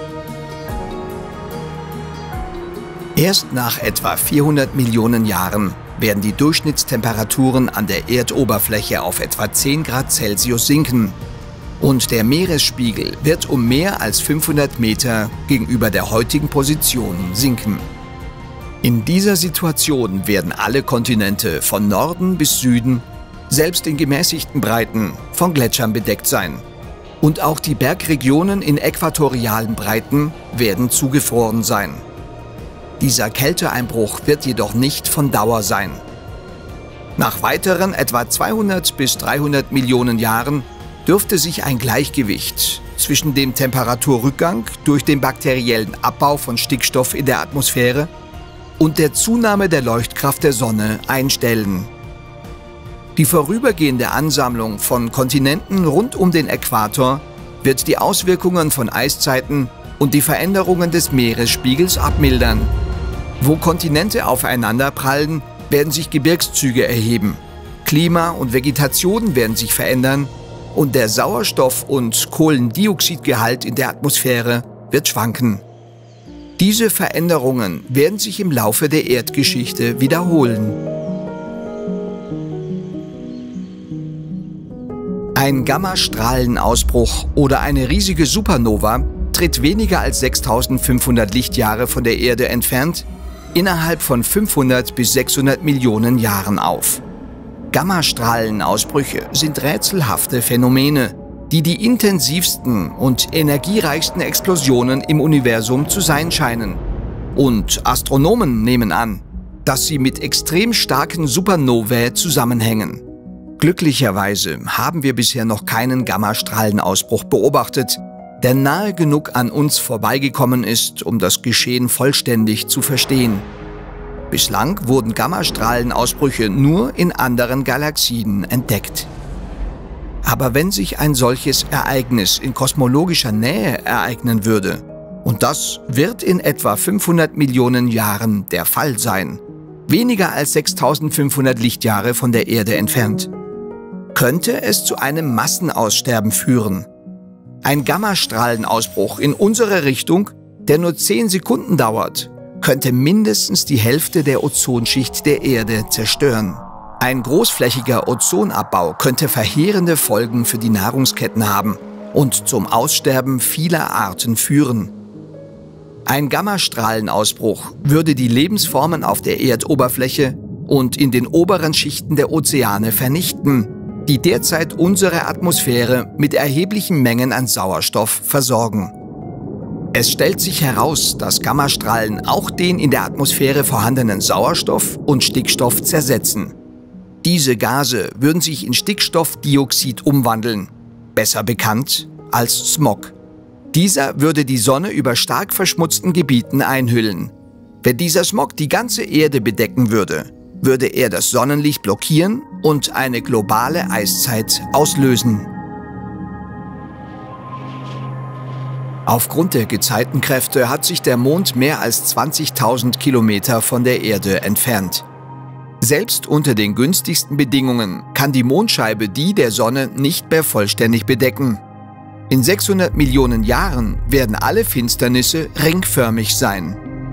Erst nach etwa 400 Millionen Jahren werden die Durchschnittstemperaturen an der Erdoberfläche auf etwa 10 Grad Celsius sinken und der Meeresspiegel wird um mehr als 500 Meter gegenüber der heutigen Position sinken. In dieser Situation werden alle Kontinente von Norden bis Süden, selbst in gemäßigten Breiten, von Gletschern bedeckt sein. Und auch die Bergregionen in äquatorialen Breiten werden zugefroren sein. Dieser Kälteeinbruch wird jedoch nicht von Dauer sein. Nach weiteren etwa 200 bis 300 Millionen Jahren dürfte sich ein Gleichgewicht zwischen dem Temperaturrückgang durch den bakteriellen Abbau von Stickstoff in der Atmosphäre und der Zunahme der Leuchtkraft der Sonne einstellen. Die vorübergehende Ansammlung von Kontinenten rund um den Äquator wird die Auswirkungen von Eiszeiten und die Veränderungen des Meeresspiegels abmildern. Wo Kontinente aufeinanderprallen, werden sich Gebirgszüge erheben. Klima und Vegetation werden sich verändern und der Sauerstoff- und Kohlendioxidgehalt in der Atmosphäre wird schwanken. Diese Veränderungen werden sich im Laufe der Erdgeschichte wiederholen. Ein Gammastrahlenausbruch oder eine riesige Supernova tritt weniger als 6500 Lichtjahre von der Erde entfernt innerhalb von 500 bis 600 Millionen Jahren auf. Gammastrahlenausbrüche sind rätselhafte Phänomene, die die intensivsten und energiereichsten Explosionen im Universum zu sein scheinen. Und Astronomen nehmen an, dass sie mit extrem starken Supernovae zusammenhängen. Glücklicherweise haben wir bisher noch keinen Gammastrahlenausbruch beobachtet, der nahe genug an uns vorbeigekommen ist, um das Geschehen vollständig zu verstehen. Bislang wurden Gammastrahlenausbrüche nur in anderen Galaxien entdeckt. Aber wenn sich ein solches Ereignis in kosmologischer Nähe ereignen würde, und das wird in etwa 500 Millionen Jahren der Fall sein, weniger als 6500 Lichtjahre von der Erde entfernt, könnte es zu einem Massenaussterben führen. Ein Gammastrahlenausbruch in unsere Richtung, der nur 10 Sekunden dauert, könnte mindestens die Hälfte der Ozonschicht der Erde zerstören. Ein großflächiger Ozonabbau könnte verheerende Folgen für die Nahrungsketten haben und zum Aussterben vieler Arten führen. Ein Gammastrahlenausbruch würde die Lebensformen auf der Erdoberfläche und in den oberen Schichten der Ozeane vernichten, die derzeit unsere Atmosphäre mit erheblichen Mengen an Sauerstoff versorgen. Es stellt sich heraus, dass Gammastrahlen auch den in der Atmosphäre vorhandenen Sauerstoff und Stickstoff zersetzen. Diese Gase würden sich in Stickstoffdioxid umwandeln, besser bekannt als Smog. Dieser würde die Sonne über stark verschmutzten Gebieten einhüllen. Wenn dieser Smog die ganze Erde bedecken würde, würde er das Sonnenlicht blockieren und eine globale Eiszeit auslösen. Aufgrund der Gezeitenkräfte hat sich der Mond mehr als 20.000 Kilometer von der Erde entfernt. Selbst unter den günstigsten Bedingungen kann die Mondscheibe die der Sonne nicht mehr vollständig bedecken. In 600 Millionen Jahren werden alle Finsternisse ringförmig sein.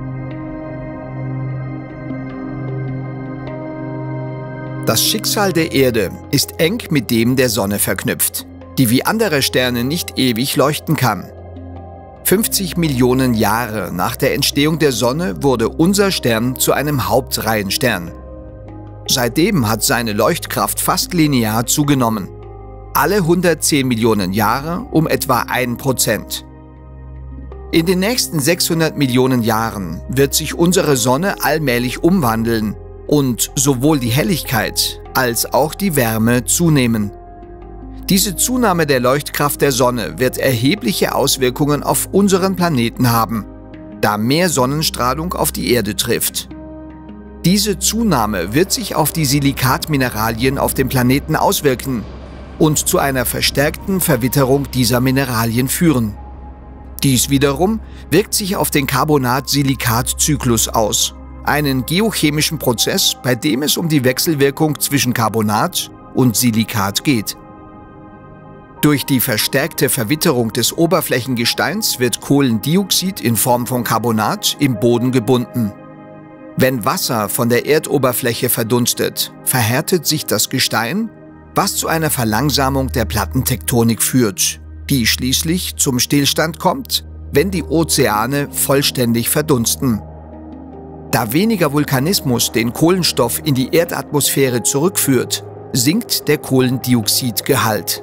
Das Schicksal der Erde ist eng mit dem der Sonne verknüpft, die wie andere Sterne nicht ewig leuchten kann. 50 Millionen Jahre nach der Entstehung der Sonne wurde unser Stern zu einem Hauptreihenstern. Seitdem hat seine Leuchtkraft fast linear zugenommen. Alle 110 Millionen Jahre um etwa 1%. In den nächsten 600 Millionen Jahren wird sich unsere Sonne allmählich umwandeln und sowohl die Helligkeit als auch die Wärme zunehmen. Diese Zunahme der Leuchtkraft der Sonne wird erhebliche Auswirkungen auf unseren Planeten haben, da mehr Sonnenstrahlung auf die Erde trifft. Diese Zunahme wird sich auf die Silikatmineralien auf dem Planeten auswirken und zu einer verstärkten Verwitterung dieser Mineralien führen. Dies wiederum wirkt sich auf den Carbonat-Silikat-Zyklus aus, einen geochemischen Prozess, bei dem es um die Wechselwirkung zwischen Carbonat und Silikat geht. Durch die verstärkte Verwitterung des Oberflächengesteins wird Kohlendioxid in Form von Carbonat im Boden gebunden. Wenn Wasser von der Erdoberfläche verdunstet, verhärtet sich das Gestein, was zu einer Verlangsamung der Plattentektonik führt, die schließlich zum Stillstand kommt, wenn die Ozeane vollständig verdunsten. Da weniger Vulkanismus den Kohlenstoff in die Erdatmosphäre zurückführt, sinkt der Kohlendioxidgehalt.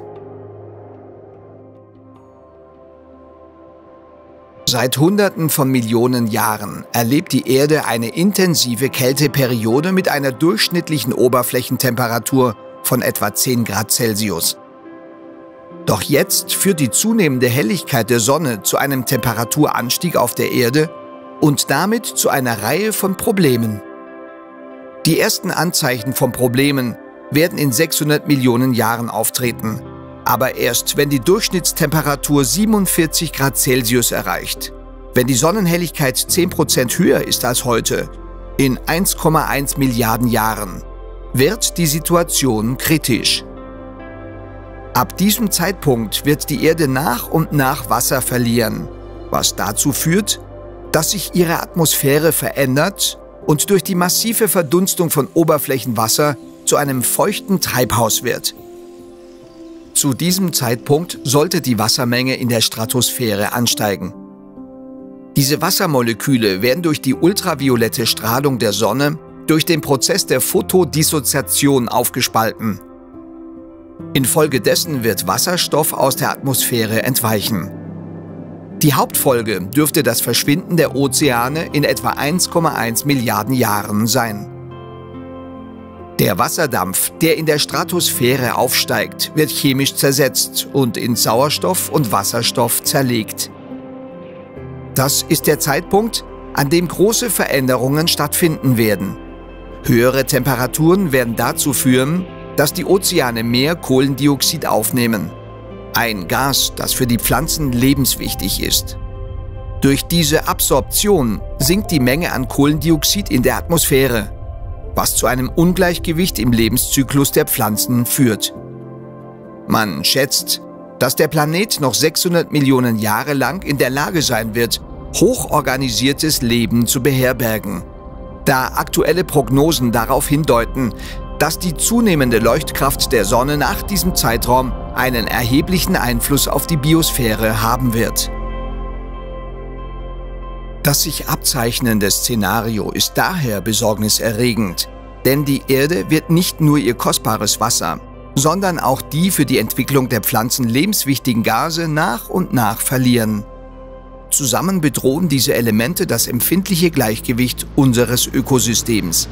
Seit Hunderten von Millionen Jahren erlebt die Erde eine intensive Kälteperiode mit einer durchschnittlichen Oberflächentemperatur von etwa 10 Grad Celsius. Doch jetzt führt die zunehmende Helligkeit der Sonne zu einem Temperaturanstieg auf der Erde und damit zu einer Reihe von Problemen. Die ersten Anzeichen von Problemen werden in 600 Millionen Jahren auftreten, aber erst, wenn die Durchschnittstemperatur 47 Grad Celsius erreicht, wenn die Sonnenhelligkeit 10% höher ist als heute, in 1,1 Milliarden Jahren, wird die Situation kritisch. Ab diesem Zeitpunkt wird die Erde nach und nach Wasser verlieren, was dazu führt, dass sich ihre Atmosphäre verändert und durch die massive Verdunstung von Oberflächenwasser zu einem feuchten Treibhaus wird. Zu diesem Zeitpunkt sollte die Wassermenge in der Stratosphäre ansteigen. Diese Wassermoleküle werden durch die ultraviolette Strahlung der Sonne durch den Prozess der Photodissoziation aufgespalten. Infolgedessen wird Wasserstoff aus der Atmosphäre entweichen. Die Hauptfolge dürfte das Verschwinden der Ozeane in etwa 1,1 Milliarden Jahren sein. Der Wasserdampf, der in der Stratosphäre aufsteigt, wird chemisch zersetzt und in Sauerstoff und Wasserstoff zerlegt. Das ist der Zeitpunkt, an dem große Veränderungen stattfinden werden. Höhere Temperaturen werden dazu führen, dass die Ozeane mehr Kohlendioxid aufnehmen. Ein Gas, das für die Pflanzen lebenswichtig ist. Durch diese Absorption sinkt die Menge an Kohlendioxid in der Atmosphäre, was zu einem Ungleichgewicht im Lebenszyklus der Pflanzen führt. Man schätzt, dass der Planet noch 600 Millionen Jahre lang in der Lage sein wird, hochorganisiertes Leben zu beherbergen. Da aktuelle Prognosen darauf hindeuten, dass die zunehmende Leuchtkraft der Sonne nach diesem Zeitraum einen erheblichen Einfluss auf die Biosphäre haben wird. Das sich abzeichnende Szenario ist daher besorgniserregend, denn die Erde wird nicht nur ihr kostbares Wasser, sondern auch die für die Entwicklung der Pflanzen lebenswichtigen Gase nach und nach verlieren. Zusammen bedrohen diese Elemente das empfindliche Gleichgewicht unseres Ökosystems.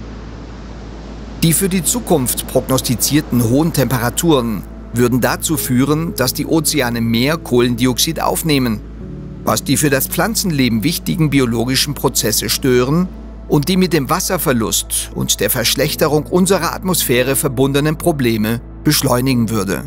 Die für die Zukunft prognostizierten hohen Temperaturen würden dazu führen, dass die Ozeane mehr Kohlendioxid aufnehmen, was die für das Pflanzenleben wichtigen biologischen Prozesse stören und die mit dem Wasserverlust und der Verschlechterung unserer Atmosphäre verbundenen Probleme beschleunigen würde.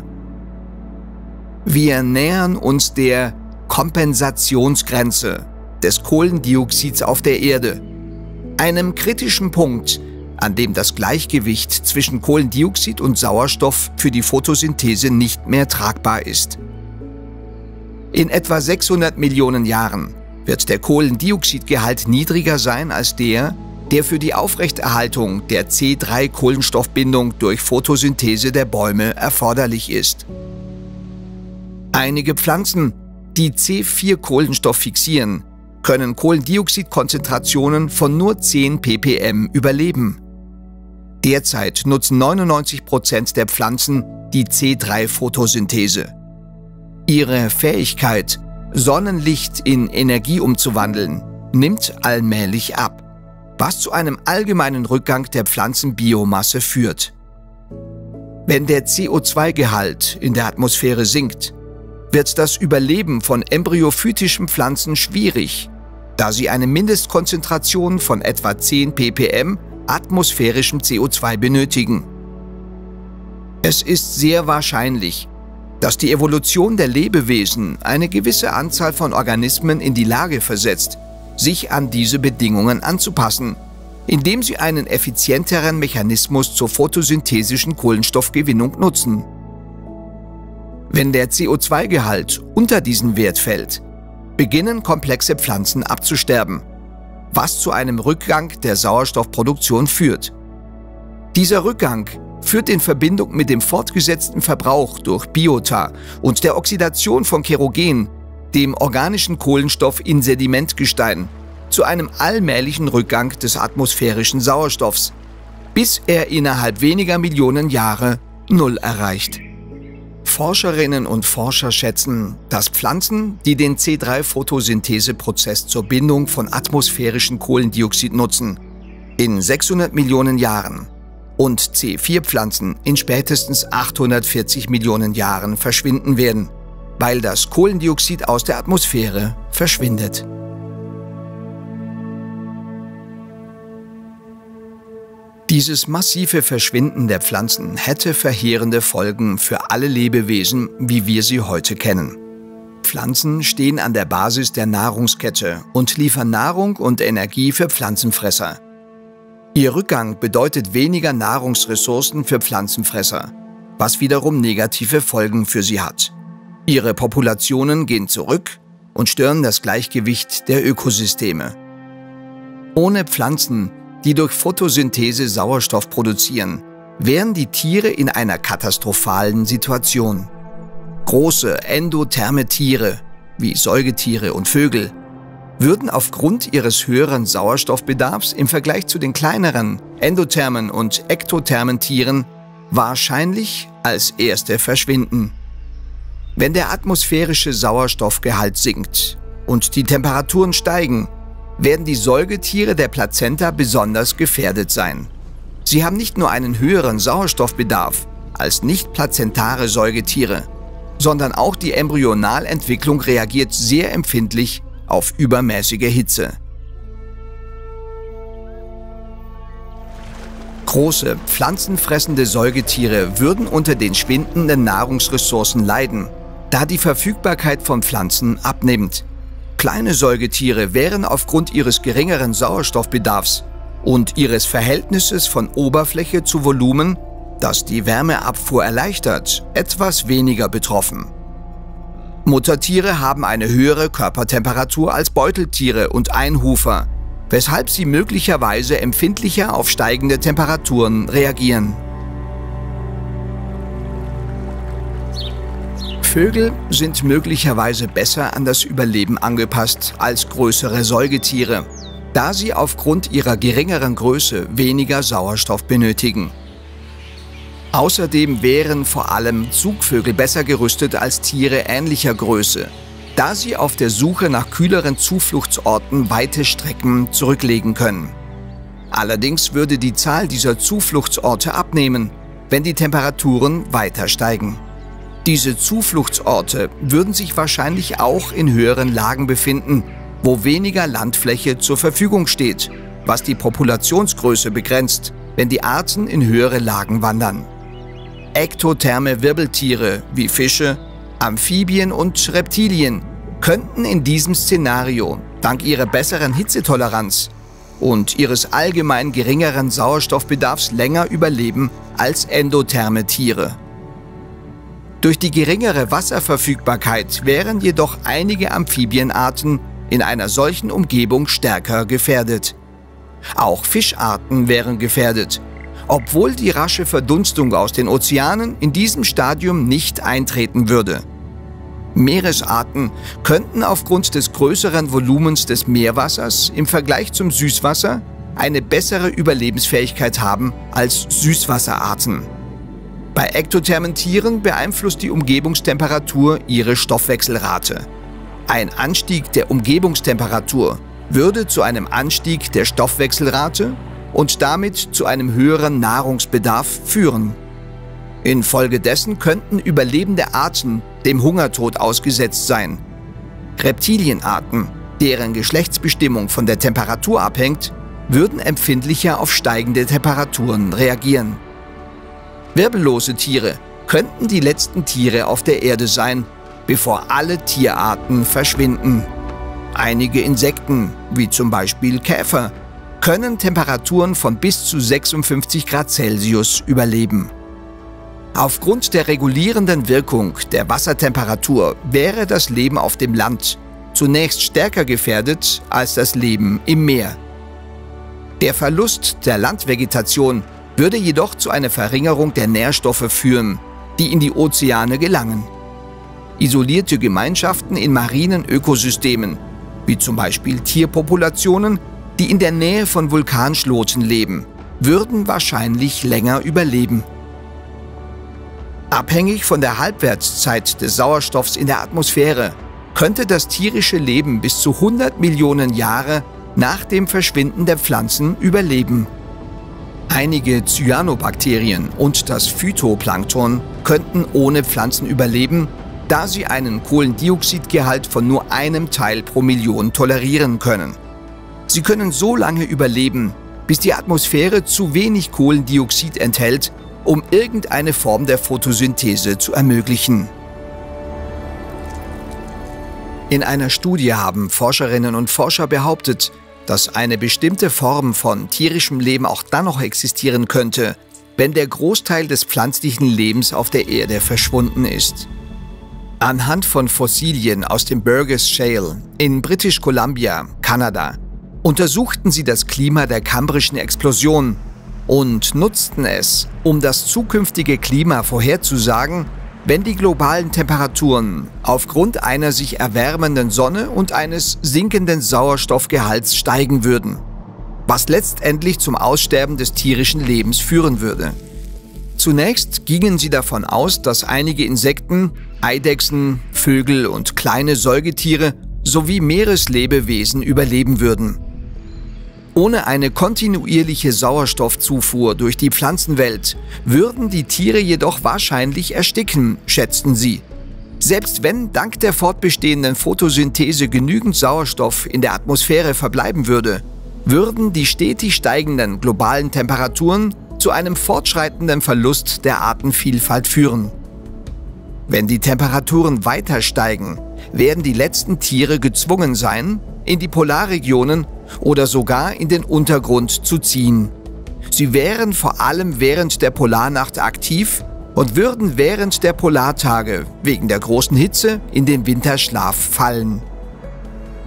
Wir nähern uns der Kompensationsgrenze des Kohlendioxids auf der Erde, einem kritischen Punkt, an dem das Gleichgewicht zwischen Kohlendioxid und Sauerstoff für die Photosynthese nicht mehr tragbar ist. In etwa 600 Millionen Jahren wird der Kohlendioxidgehalt niedriger sein als der für die Aufrechterhaltung der C3-Kohlenstoffbindung durch Photosynthese der Bäume erforderlich ist. Einige Pflanzen, die C4-Kohlenstoff fixieren, können Kohlendioxidkonzentrationen von nur 10 ppm überleben. Derzeit nutzen 99% der Pflanzen die C3-Photosynthese. Ihre Fähigkeit, Sonnenlicht in Energie umzuwandeln, nimmt allmählich ab, was zu einem allgemeinen Rückgang der Pflanzenbiomasse führt. Wenn der CO2-Gehalt in der Atmosphäre sinkt, wird das Überleben von embryophytischen Pflanzen schwierig, da sie eine Mindestkonzentration von etwa 10 ppm atmosphärischem CO2 benötigen. Es ist sehr wahrscheinlich, dass die Evolution der Lebewesen eine gewisse Anzahl von Organismen in die Lage versetzt, sich an diese Bedingungen anzupassen, indem sie einen effizienteren Mechanismus zur photosynthesischen Kohlenstoffgewinnung nutzen. Wenn der CO2-Gehalt unter diesen Wert fällt, beginnen komplexe Pflanzen abzusterben, was zu einem Rückgang der Sauerstoffproduktion führt. Dieser Rückgang führt in Verbindung mit dem fortgesetzten Verbrauch durch Biota und der Oxidation von Kerogen, dem organischen Kohlenstoff in Sedimentgestein, zu einem allmählichen Rückgang des atmosphärischen Sauerstoffs, bis er innerhalb weniger Millionen Jahre Null erreicht. Forscherinnen und Forscher schätzen, dass Pflanzen, die den C3-Photosyntheseprozess zur Bindung von atmosphärischem Kohlendioxid nutzen, in 600 Millionen Jahren und C4-Pflanzen in spätestens 840 Millionen Jahren verschwinden werden, weil das Kohlendioxid aus der Atmosphäre verschwindet. Dieses massive Verschwinden der Pflanzen hätte verheerende Folgen für alle Lebewesen, wie wir sie heute kennen. Pflanzen stehen an der Basis der Nahrungskette und liefern Nahrung und Energie für Pflanzenfresser. Ihr Rückgang bedeutet weniger Nahrungsressourcen für Pflanzenfresser, was wiederum negative Folgen für sie hat. Ihre Populationen gehen zurück und stören das Gleichgewicht der Ökosysteme. Ohne Pflanzen, die durch Photosynthese Sauerstoff produzieren, wären die Tiere in einer katastrophalen Situation. Große endotherme Tiere, wie Säugetiere und Vögel, würden aufgrund ihres höheren Sauerstoffbedarfs im Vergleich zu den kleineren, endothermen und ektothermen Tieren wahrscheinlich als erste verschwinden. Wenn der atmosphärische Sauerstoffgehalt sinkt und die Temperaturen steigen, werden die Säugetiere der Plazenta besonders gefährdet sein. Sie haben nicht nur einen höheren Sauerstoffbedarf als nicht plazentare Säugetiere, sondern auch die Embryonalentwicklung reagiert sehr empfindlich auf übermäßige Hitze. Große, pflanzenfressende Säugetiere würden unter den schwindenden Nahrungsressourcen leiden, da die Verfügbarkeit von Pflanzen abnimmt. Kleine Säugetiere wären aufgrund ihres geringeren Sauerstoffbedarfs und ihres Verhältnisses von Oberfläche zu Volumen, das die Wärmeabfuhr erleichtert, etwas weniger betroffen. Muttertiere haben eine höhere Körpertemperatur als Beuteltiere und Einhufer, weshalb sie möglicherweise empfindlicher auf steigende Temperaturen reagieren. Vögel sind möglicherweise besser an das Überleben angepasst als größere Säugetiere, da sie aufgrund ihrer geringeren Größe weniger Sauerstoff benötigen. Außerdem wären vor allem Zugvögel besser gerüstet als Tiere ähnlicher Größe, da sie auf der Suche nach kühleren Zufluchtsorten weite Strecken zurücklegen können. Allerdings würde die Zahl dieser Zufluchtsorte abnehmen, wenn die Temperaturen weiter steigen. Diese Zufluchtsorte würden sich wahrscheinlich auch in höheren Lagen befinden, wo weniger Landfläche zur Verfügung steht, was die Populationsgröße begrenzt, wenn die Arten in höhere Lagen wandern. Ektotherme Wirbeltiere wie Fische, Amphibien und Reptilien könnten in diesem Szenario dank ihrer besseren Hitzetoleranz und ihres allgemein geringeren Sauerstoffbedarfs länger überleben als endotherme Tiere. Durch die geringere Wasserverfügbarkeit wären jedoch einige Amphibienarten in einer solchen Umgebung stärker gefährdet. Auch Fischarten wären gefährdet, obwohl die rasche Verdunstung aus den Ozeanen in diesem Stadium nicht eintreten würde. Meeresarten könnten aufgrund des größeren Volumens des Meerwassers im Vergleich zum Süßwasser eine bessere Überlebensfähigkeit haben als Süßwasserarten. Bei ektothermen Tieren beeinflusst die Umgebungstemperatur ihre Stoffwechselrate. Ein Anstieg der Umgebungstemperatur würde zu einem Anstieg der Stoffwechselrate und damit zu einem höheren Nahrungsbedarf führen. Infolgedessen könnten überlebende Arten dem Hungertod ausgesetzt sein. Reptilienarten, deren Geschlechtsbestimmung von der Temperatur abhängt, würden empfindlicher auf steigende Temperaturen reagieren. Wirbellose Tiere könnten die letzten Tiere auf der Erde sein, bevor alle Tierarten verschwinden. Einige Insekten, wie zum Beispiel Käfer, können Temperaturen von bis zu 56 Grad Celsius überleben. Aufgrund der regulierenden Wirkung der Wassertemperatur wäre das Leben auf dem Land zunächst stärker gefährdet als das Leben im Meer. Der Verlust der Landvegetation würde jedoch zu einer Verringerung der Nährstoffe führen, die in die Ozeane gelangen. Isolierte Gemeinschaften in marinen Ökosystemen, wie zum Beispiel Tierpopulationen, die in der Nähe von Vulkanschloten leben, würden wahrscheinlich länger überleben. Abhängig von der Halbwertszeit des Sauerstoffs in der Atmosphäre könnte das tierische Leben bis zu 100 Millionen Jahre nach dem Verschwinden der Pflanzen überleben. Einige Cyanobakterien und das Phytoplankton könnten ohne Pflanzen überleben, da sie einen Kohlendioxidgehalt von nur einem Teil pro Million tolerieren können. Sie können so lange überleben, bis die Atmosphäre zu wenig Kohlendioxid enthält, um irgendeine Form der Photosynthese zu ermöglichen. In einer Studie haben Forscherinnen und Forscher behauptet, dass eine bestimmte Form von tierischem Leben auch dann noch existieren könnte, wenn der Großteil des pflanzlichen Lebens auf der Erde verschwunden ist. Anhand von Fossilien aus dem Burgess Shale in British Columbia, Kanada, untersuchten sie das Klima der kambrischen Explosion und nutzten es, um das zukünftige Klima vorherzusagen, wenn die globalen Temperaturen aufgrund einer sich erwärmenden Sonne und eines sinkenden Sauerstoffgehalts steigen würden, was letztendlich zum Aussterben des tierischen Lebens führen würde. Zunächst gingen sie davon aus, dass einige Insekten, Eidechsen, Vögel und kleine Säugetiere sowie Meereslebewesen überleben würden. Ohne eine kontinuierliche Sauerstoffzufuhr durch die Pflanzenwelt würden die Tiere jedoch wahrscheinlich ersticken, schätzten sie. Selbst wenn dank der fortbestehenden Photosynthese genügend Sauerstoff in der Atmosphäre verbleiben würde, würden die stetig steigenden globalen Temperaturen zu einem fortschreitenden Verlust der Artenvielfalt führen. Wenn die Temperaturen weiter steigen, werden die letzten Tiere gezwungen sein, in die Polarregionen oder sogar in den Untergrund zu ziehen. Sie wären vor allem während der Polarnacht aktiv und würden während der Polartage wegen der großen Hitze in den Winterschlaf fallen.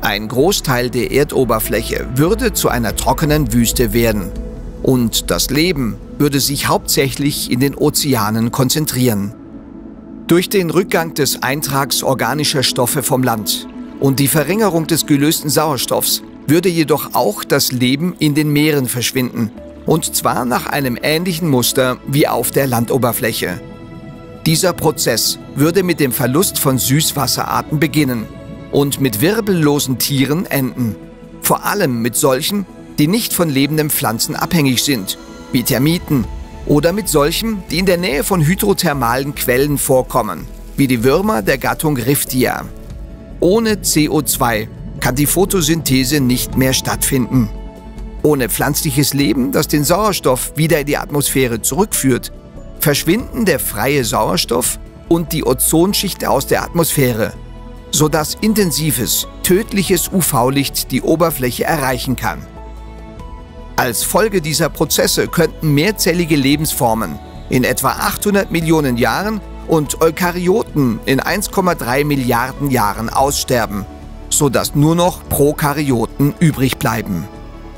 Ein Großteil der Erdoberfläche würde zu einer trockenen Wüste werden. Und das Leben würde sich hauptsächlich in den Ozeanen konzentrieren. Durch den Rückgang des Eintrags organischer Stoffe vom Land und die Verringerung des gelösten Sauerstoffs würde jedoch auch das Leben in den Meeren verschwinden. Und zwar nach einem ähnlichen Muster wie auf der Landoberfläche. Dieser Prozess würde mit dem Verlust von Süßwasserarten beginnen und mit wirbellosen Tieren enden. Vor allem mit solchen, die nicht von lebenden Pflanzen abhängig sind, wie Termiten, oder mit solchen, die in der Nähe von hydrothermalen Quellen vorkommen, wie die Würmer der Gattung Riftia. Ohne CO2 kann die Photosynthese nicht mehr stattfinden. Ohne pflanzliches Leben, das den Sauerstoff wieder in die Atmosphäre zurückführt, verschwinden der freie Sauerstoff und die Ozonschicht aus der Atmosphäre, sodass intensives, tödliches UV-Licht die Oberfläche erreichen kann. Als Folge dieser Prozesse könnten mehrzellige Lebensformen in etwa 800 Millionen Jahren und Eukaryoten in 1,3 Milliarden Jahren aussterben, sodass nur noch Prokaryoten übrig bleiben.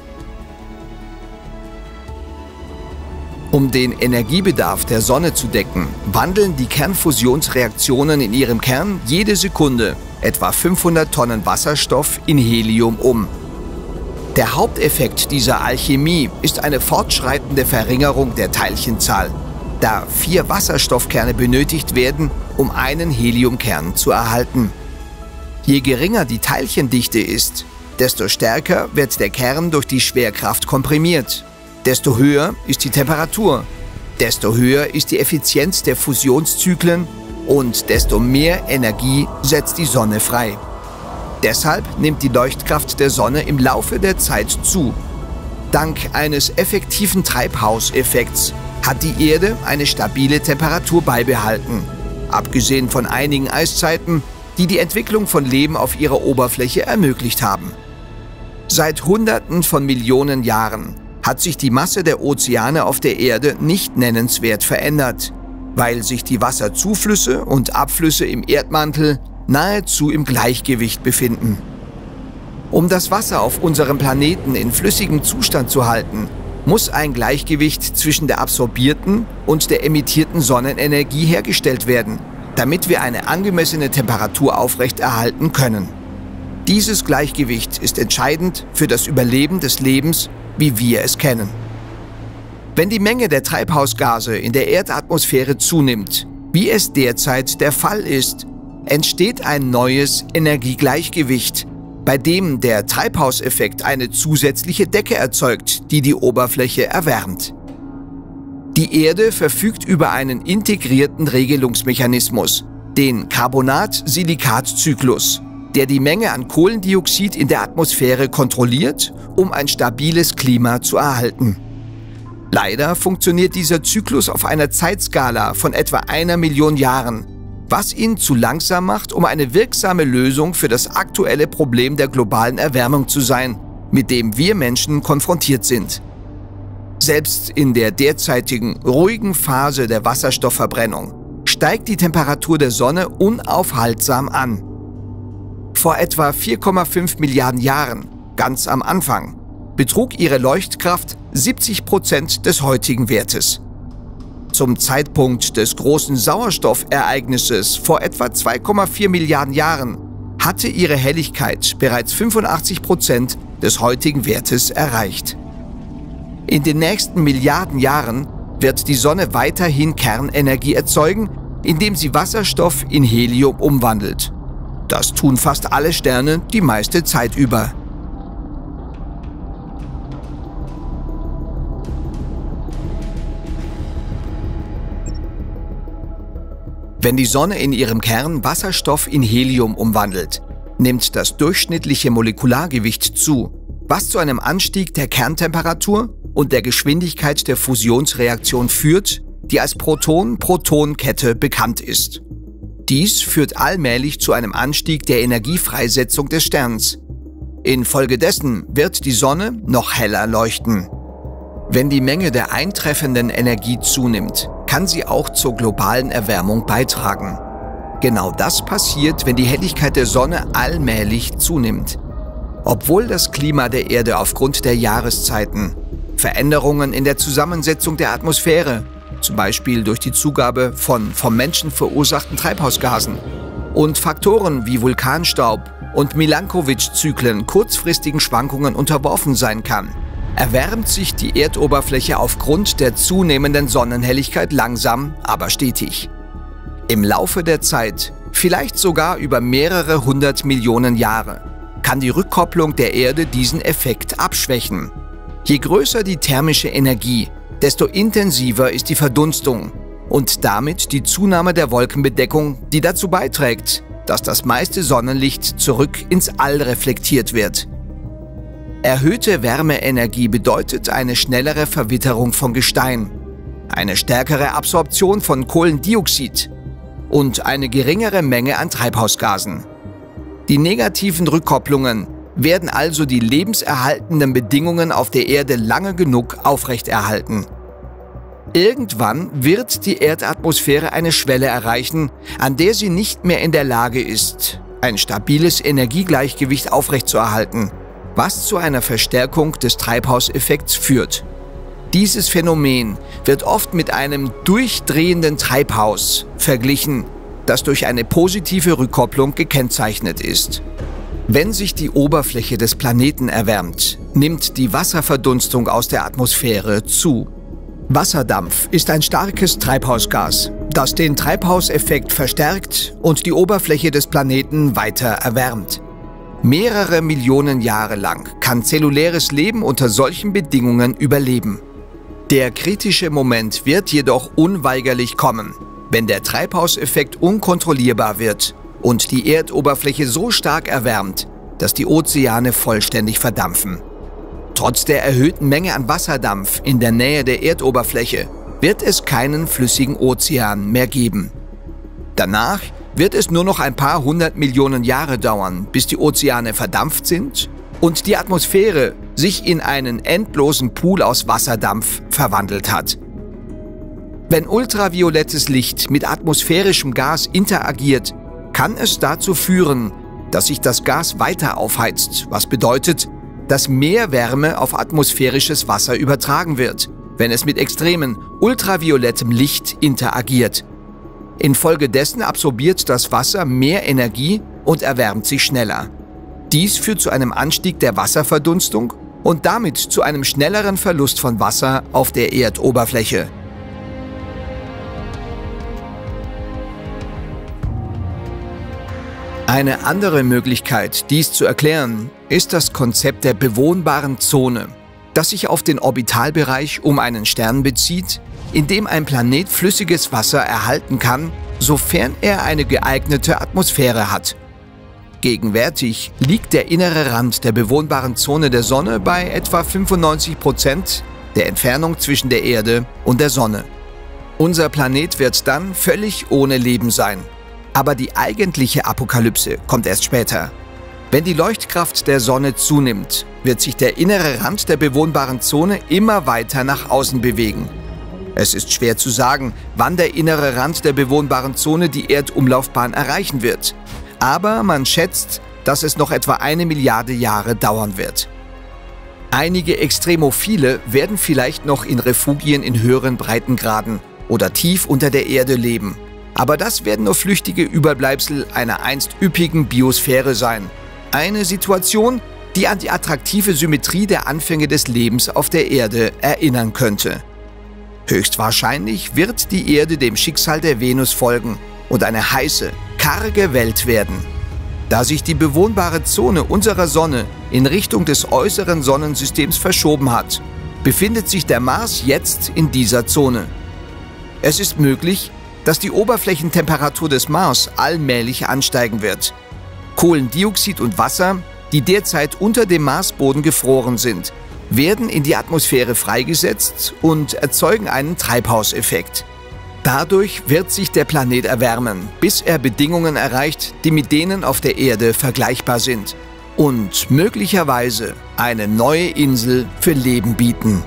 Um den Energiebedarf der Sonne zu decken, wandeln die Kernfusionsreaktionen in ihrem Kern jede Sekunde etwa 500 Tonnen Wasserstoff in Helium um. Der Haupteffekt dieser Alchemie ist eine fortschreitende Verringerung der Teilchenzahl, da 4 Wasserstoffkerne benötigt werden, um einen Heliumkern zu erhalten. Je geringer die Teilchendichte ist, desto stärker wird der Kern durch die Schwerkraft komprimiert. Desto höher ist die Temperatur, desto höher ist die Effizienz der Fusionszyklen und desto mehr Energie setzt die Sonne frei. Deshalb nimmt die Leuchtkraft der Sonne im Laufe der Zeit zu. Dank eines effektiven Treibhauseffekts hat die Erde eine stabile Temperatur beibehalten, abgesehen von einigen Eiszeiten, die die Entwicklung von Leben auf ihrer Oberfläche ermöglicht haben. Seit Hunderten von Millionen Jahren hat sich die Masse der Ozeane auf der Erde nicht nennenswert verändert, weil sich die Wasserzuflüsse und Abflüsse im Erdmantel nahezu im Gleichgewicht befinden. Um das Wasser auf unserem Planeten in flüssigem Zustand zu halten, muss ein Gleichgewicht zwischen der absorbierten und der emittierten Sonnenenergie hergestellt werden, damit wir eine angemessene Temperatur aufrechterhalten können. Dieses Gleichgewicht ist entscheidend für das Überleben des Lebens, wie wir es kennen. Wenn die Menge der Treibhausgase in der Erdatmosphäre zunimmt, wie es derzeit der Fall ist, entsteht ein neues Energiegleichgewicht, bei dem der Treibhauseffekt eine zusätzliche Decke erzeugt, die die Oberfläche erwärmt. Die Erde verfügt über einen integrierten Regelungsmechanismus, den Carbonat-Silikat-Zyklus, der die Menge an Kohlendioxid in der Atmosphäre kontrolliert, um ein stabiles Klima zu erhalten. Leider funktioniert dieser Zyklus auf einer Zeitskala von etwa 1 Million Jahren, was ihn zu langsam macht, um eine wirksame Lösung für das aktuelle Problem der globalen Erwärmung zu sein, mit dem wir Menschen konfrontiert sind. Selbst in der derzeitigen ruhigen Phase der Wasserstoffverbrennung steigt die Temperatur der Sonne unaufhaltsam an. Vor etwa 4,5 Milliarden Jahren, ganz am Anfang, betrug ihre Leuchtkraft 70% des heutigen Wertes. Zum Zeitpunkt des großen Sauerstoffereignisses vor etwa 2,4 Milliarden Jahren hatte ihre Helligkeit bereits 85% des heutigen Wertes erreicht. In den nächsten Milliarden Jahren wird die Sonne weiterhin Kernenergie erzeugen, indem sie Wasserstoff in Helium umwandelt. Das tun fast alle Sterne die meiste Zeit über. Wenn die Sonne in ihrem Kern Wasserstoff in Helium umwandelt, nimmt das durchschnittliche Molekulargewicht zu, was zu einem Anstieg der Kerntemperatur und der Geschwindigkeit der Fusionsreaktion führt, die als Proton-Proton-Kette bekannt ist. Dies führt allmählich zu einem Anstieg der Energiefreisetzung des Sterns. Infolgedessen wird die Sonne noch heller leuchten. Wenn die Menge der eintreffenden Energie zunimmt, kann sie auch zur globalen Erwärmung beitragen. Genau das passiert, wenn die Helligkeit der Sonne allmählich zunimmt. Obwohl das Klima der Erde aufgrund der Jahreszeiten, Veränderungen in der Zusammensetzung der Atmosphäre, zum Beispiel durch die Zugabe von vom Menschen verursachten Treibhausgasen, und Faktoren wie Vulkanstaub und Milankovitch-Zyklen kurzfristigen Schwankungen unterworfen sein kann, erwärmt sich die Erdoberfläche aufgrund der zunehmenden Sonnenhelligkeit langsam, aber stetig. Im Laufe der Zeit, vielleicht sogar über mehrere 100 Millionen Jahre, kann die Rückkopplung der Erde diesen Effekt abschwächen. Je größer die thermische Energie, desto intensiver ist die Verdunstung und damit die Zunahme der Wolkenbedeckung, die dazu beiträgt, dass das meiste Sonnenlicht zurück ins All reflektiert wird. Erhöhte Wärmeenergie bedeutet eine schnellere Verwitterung von Gestein, eine stärkere Absorption von Kohlendioxid und eine geringere Menge an Treibhausgasen. Die negativen Rückkopplungen werden also die lebenserhaltenden Bedingungen auf der Erde lange genug aufrechterhalten. Irgendwann wird die Erdatmosphäre eine Schwelle erreichen, an der sie nicht mehr in der Lage ist, ein stabiles Energiegleichgewicht aufrechtzuerhalten, was zu einer Verstärkung des Treibhauseffekts führt. Dieses Phänomen wird oft mit einem durchdrehenden Treibhaus verglichen, das durch eine positive Rückkopplung gekennzeichnet ist. Wenn sich die Oberfläche des Planeten erwärmt, nimmt die Wasserverdunstung aus der Atmosphäre zu. Wasserdampf ist ein starkes Treibhausgas, das den Treibhauseffekt verstärkt und die Oberfläche des Planeten weiter erwärmt. Mehrere Millionen Jahre lang kann zelluläres Leben unter solchen Bedingungen überleben. Der kritische Moment wird jedoch unweigerlich kommen, wenn der Treibhauseffekt unkontrollierbar wird und die Erdoberfläche so stark erwärmt, dass die Ozeane vollständig verdampfen. Trotz der erhöhten Menge an Wasserdampf in der Nähe der Erdoberfläche wird es keinen flüssigen Ozean mehr geben. Danach wird es nur noch ein paar 100 Millionen Jahre dauern, bis die Ozeane verdampft sind und die Atmosphäre sich in einen endlosen Pool aus Wasserdampf verwandelt hat. Wenn ultraviolettes Licht mit atmosphärischem Gas interagiert, kann es dazu führen, dass sich das Gas weiter aufheizt, was bedeutet, dass mehr Wärme auf atmosphärisches Wasser übertragen wird, wenn es mit extremen ultraviolettem Licht interagiert. Infolgedessen absorbiert das Wasser mehr Energie und erwärmt sich schneller. Dies führt zu einem Anstieg der Wasserverdunstung und damit zu einem schnelleren Verlust von Wasser auf der Erdoberfläche. Eine andere Möglichkeit, dies zu erklären, ist das Konzept der bewohnbaren Zone, das sich auf den Orbitalbereich um einen Stern bezieht, in dem ein Planet flüssiges Wasser erhalten kann, sofern er eine geeignete Atmosphäre hat. Gegenwärtig liegt der innere Rand der bewohnbaren Zone der Sonne bei etwa 95% der Entfernung zwischen der Erde und der Sonne. Unser Planet wird dann völlig ohne Leben sein. Aber die eigentliche Apokalypse kommt erst später. Wenn die Leuchtkraft der Sonne zunimmt, wird sich der innere Rand der bewohnbaren Zone immer weiter nach außen bewegen. Es ist schwer zu sagen, wann der innere Rand der bewohnbaren Zone die Erdumlaufbahn erreichen wird. Aber man schätzt, dass es noch etwa 1 Milliarde Jahre dauern wird. Einige Extremophile werden vielleicht noch in Refugien in höheren Breitengraden oder tief unter der Erde leben. Aber das werden nur flüchtige Überbleibsel einer einst üppigen Biosphäre sein. Eine Situation, die an die attraktive Symmetrie der Anfänge des Lebens auf der Erde erinnern könnte. Höchstwahrscheinlich wird die Erde dem Schicksal der Venus folgen und eine heiße, karge Welt werden. Da sich die bewohnbare Zone unserer Sonne in Richtung des äußeren Sonnensystems verschoben hat, befindet sich der Mars jetzt in dieser Zone. Es ist möglich, dass die Oberflächentemperatur des Mars allmählich ansteigen wird. Kohlendioxid und Wasser, die derzeit unter dem Marsboden gefroren sind, werden in die Atmosphäre freigesetzt und erzeugen einen Treibhauseffekt. Dadurch wird sich der Planet erwärmen, bis er Bedingungen erreicht, die mit denen auf der Erde vergleichbar sind und möglicherweise eine neue Insel für Leben bieten.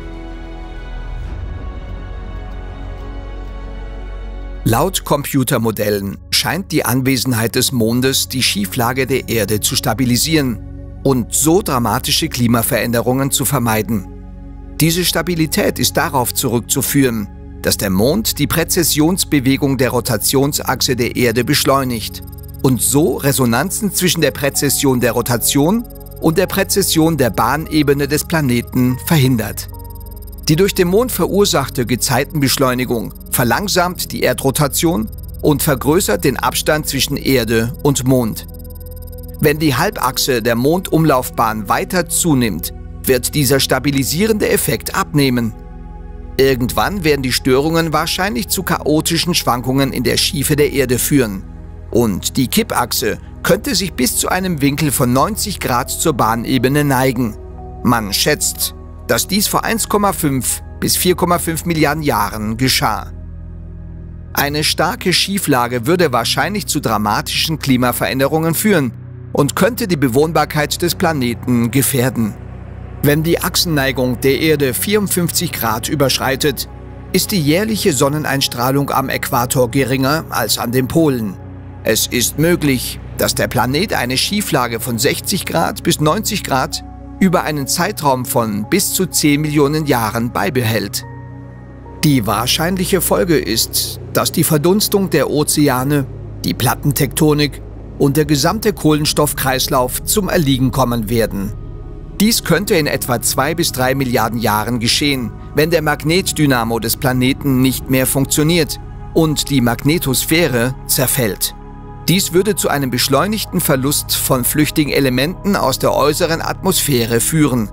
Laut Computermodellen scheint die Anwesenheit des Mondes die Schieflage der Erde zu stabilisieren. und so dramatische Klimaveränderungen zu vermeiden. Diese Stabilität ist darauf zurückzuführen, dass der Mond die Präzessionsbewegung der Rotationsachse der Erde beschleunigt und so Resonanzen zwischen der Präzession der Rotation und der Präzession der Bahnebene des Planeten verhindert. Die durch den Mond verursachte Gezeitenbeschleunigung verlangsamt die Erdrotation und vergrößert den Abstand zwischen Erde und Mond. Wenn die Halbachse der Mondumlaufbahn weiter zunimmt, wird dieser stabilisierende Effekt abnehmen. Irgendwann werden die Störungen wahrscheinlich zu chaotischen Schwankungen in der Schiefe der Erde führen. Und die Kippachse könnte sich bis zu einem Winkel von 90 Grad zur Bahnebene neigen. Man schätzt, dass dies vor 1,5 bis 4,5 Milliarden Jahren geschah. Eine starke Schieflage würde wahrscheinlich zu dramatischen Klimaveränderungen führen und könnte die Bewohnbarkeit des Planeten gefährden. Wenn die Achsenneigung der Erde 54 Grad überschreitet, ist die jährliche Sonneneinstrahlung am Äquator geringer als an den Polen. Es ist möglich, dass der Planet eine Schieflage von 60 Grad bis 90 Grad über einen Zeitraum von bis zu 10 Millionen Jahren beibehält. Die wahrscheinliche Folge ist, dass die Verdunstung der Ozeane, die Plattentektonik und der gesamte Kohlenstoffkreislauf zum Erliegen kommen werden. Dies könnte in etwa 2 bis 3 Milliarden Jahren geschehen, wenn der Magnetdynamo des Planeten nicht mehr funktioniert und die Magnetosphäre zerfällt. Dies würde zu einem beschleunigten Verlust von flüchtigen Elementen aus der äußeren Atmosphäre führen.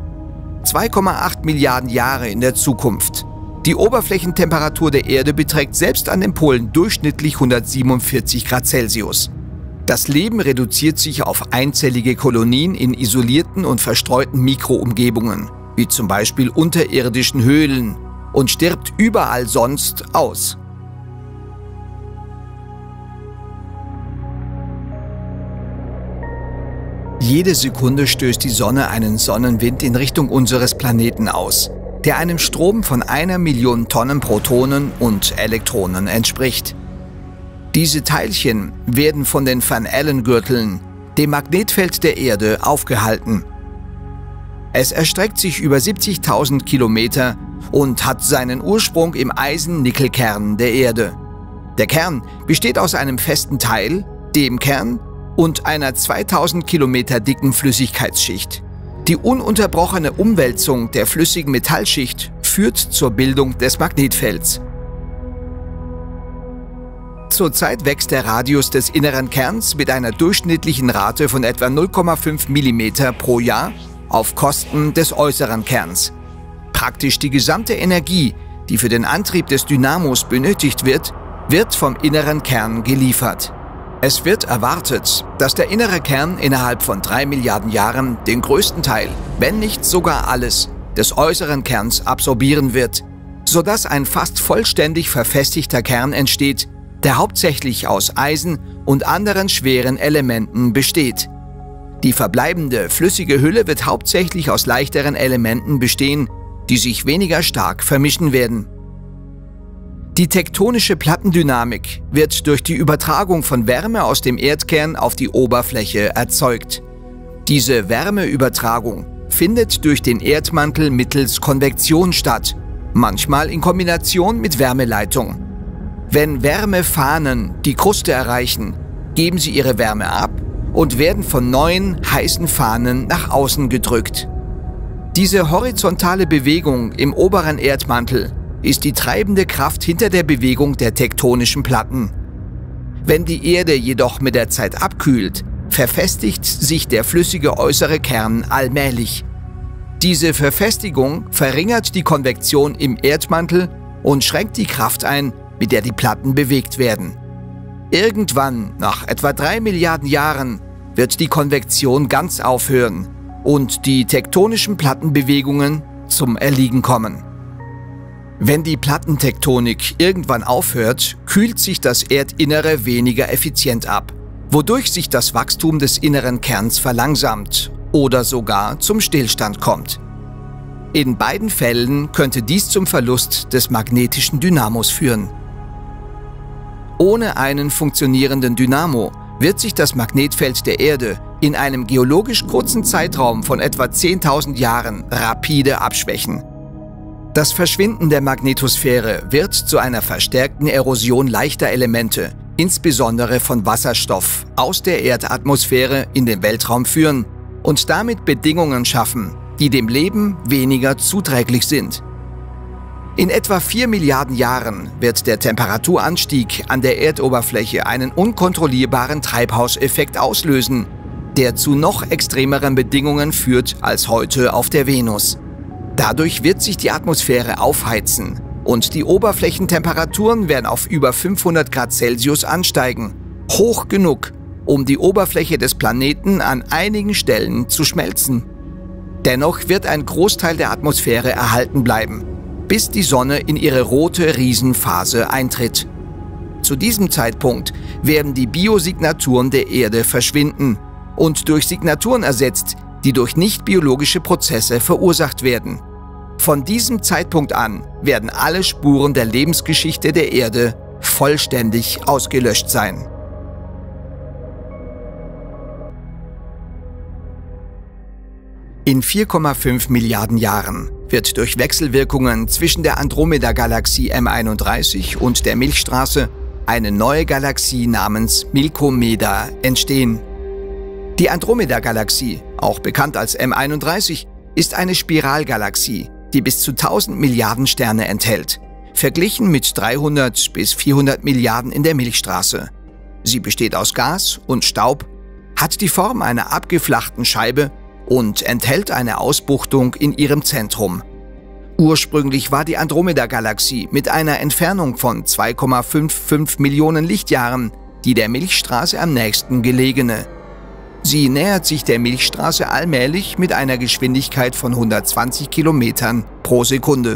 2,8 Milliarden Jahre in der Zukunft. Die Oberflächentemperatur der Erde beträgt selbst an den Polen durchschnittlich 147 Grad Celsius. Das Leben reduziert sich auf einzellige Kolonien in isolierten und verstreuten Mikroumgebungen, wie zum Beispiel unterirdischen Höhlen, und stirbt überall sonst aus. Jede Sekunde stößt die Sonne einen Sonnenwind in Richtung unseres Planeten aus, der einem Strom von 1 Million Tonnen Protonen und Elektronen entspricht. Diese Teilchen werden von den Van Allen-Gürteln, dem Magnetfeld der Erde, aufgehalten. Es erstreckt sich über 70.000 Kilometer und hat seinen Ursprung im Eisen-Nickel-Kern der Erde. Der Kern besteht aus einem festen Teil, dem Kern, und einer 2000 Kilometer dicken Flüssigkeitsschicht. Die ununterbrochene Umwälzung der flüssigen Metallschicht führt zur Bildung des Magnetfelds. Zurzeit wächst der Radius des inneren Kerns mit einer durchschnittlichen Rate von etwa 0,5 mm pro Jahr auf Kosten des äußeren Kerns. Praktisch die gesamte Energie, die für den Antrieb des Dynamos benötigt wird, wird vom inneren Kern geliefert. Es wird erwartet, dass der innere Kern innerhalb von 3 Milliarden Jahren den größten Teil, wenn nicht sogar alles, des äußeren Kerns absorbieren wird, sodass ein fast vollständig verfestigter Kern entsteht, der hauptsächlich aus Eisen und anderen schweren Elementen besteht. Die verbleibende flüssige Hülle wird hauptsächlich aus leichteren Elementen bestehen, die sich weniger stark vermischen werden. Die tektonische Plattendynamik wird durch die Übertragung von Wärme aus dem Erdkern auf die Oberfläche erzeugt. Diese Wärmeübertragung findet durch den Erdmantel mittels Konvektion statt, manchmal in Kombination mit Wärmeleitung. Wenn Wärmefahnen die Kruste erreichen, geben sie ihre Wärme ab und werden von neuen, heißen Fahnen nach außen gedrückt. Diese horizontale Bewegung im oberen Erdmantel ist die treibende Kraft hinter der Bewegung der tektonischen Platten. Wenn die Erde jedoch mit der Zeit abkühlt, verfestigt sich der flüssige äußere Kern allmählich. Diese Verfestigung verringert die Konvektion im Erdmantel und schränkt die Kraft ein, mit der die Platten bewegt werden. Irgendwann, nach etwa 3 Milliarden Jahren, wird die Konvektion ganz aufhören und die tektonischen Plattenbewegungen zum Erliegen kommen. Wenn die Plattentektonik irgendwann aufhört, kühlt sich das Erdinnere weniger effizient ab, wodurch sich das Wachstum des inneren Kerns verlangsamt oder sogar zum Stillstand kommt. In beiden Fällen könnte dies zum Verlust des magnetischen Dynamos führen. Ohne einen funktionierenden Dynamo wird sich das Magnetfeld der Erde in einem geologisch kurzen Zeitraum von etwa 10.000 Jahren rapide abschwächen. Das Verschwinden der Magnetosphäre wird zu einer verstärkten Erosion leichter Elemente, insbesondere von Wasserstoff, aus der Erdatmosphäre in den Weltraum führen und damit Bedingungen schaffen, die dem Leben weniger zuträglich sind. In etwa 4 Milliarden Jahren wird der Temperaturanstieg an der Erdoberfläche einen unkontrollierbaren Treibhauseffekt auslösen, der zu noch extremeren Bedingungen führt als heute auf der Venus. Dadurch wird sich die Atmosphäre aufheizen und die Oberflächentemperaturen werden auf über 500 Grad Celsius ansteigen, hoch genug, um die Oberfläche des Planeten an einigen Stellen zu schmelzen. Dennoch wird ein Großteil der Atmosphäre erhalten bleiben, bis die Sonne in ihre rote Riesenphase eintritt. Zu diesem Zeitpunkt werden die Biosignaturen der Erde verschwinden und durch Signaturen ersetzt, die durch nicht-biologische Prozesse verursacht werden. Von diesem Zeitpunkt an werden alle Spuren der Lebensgeschichte der Erde vollständig ausgelöscht sein. In 4,5 Milliarden Jahren wird durch Wechselwirkungen zwischen der Andromeda-Galaxie M31 und der Milchstraße eine neue Galaxie namens Milkomeda entstehen. Die Andromeda-Galaxie, auch bekannt als M31, ist eine Spiralgalaxie, die bis zu 1000 Milliarden Sterne enthält, verglichen mit 300 bis 400 Milliarden in der Milchstraße. Sie besteht aus Gas und Staub, hat die Form einer abgeflachten Scheibe und enthält eine Ausbuchtung in ihrem Zentrum. Ursprünglich war die Andromeda-Galaxie mit einer Entfernung von 2,55 Millionen Lichtjahren die der Milchstraße am nächsten gelegene. Sie nähert sich der Milchstraße allmählich mit einer Geschwindigkeit von 120 Kilometern pro Sekunde.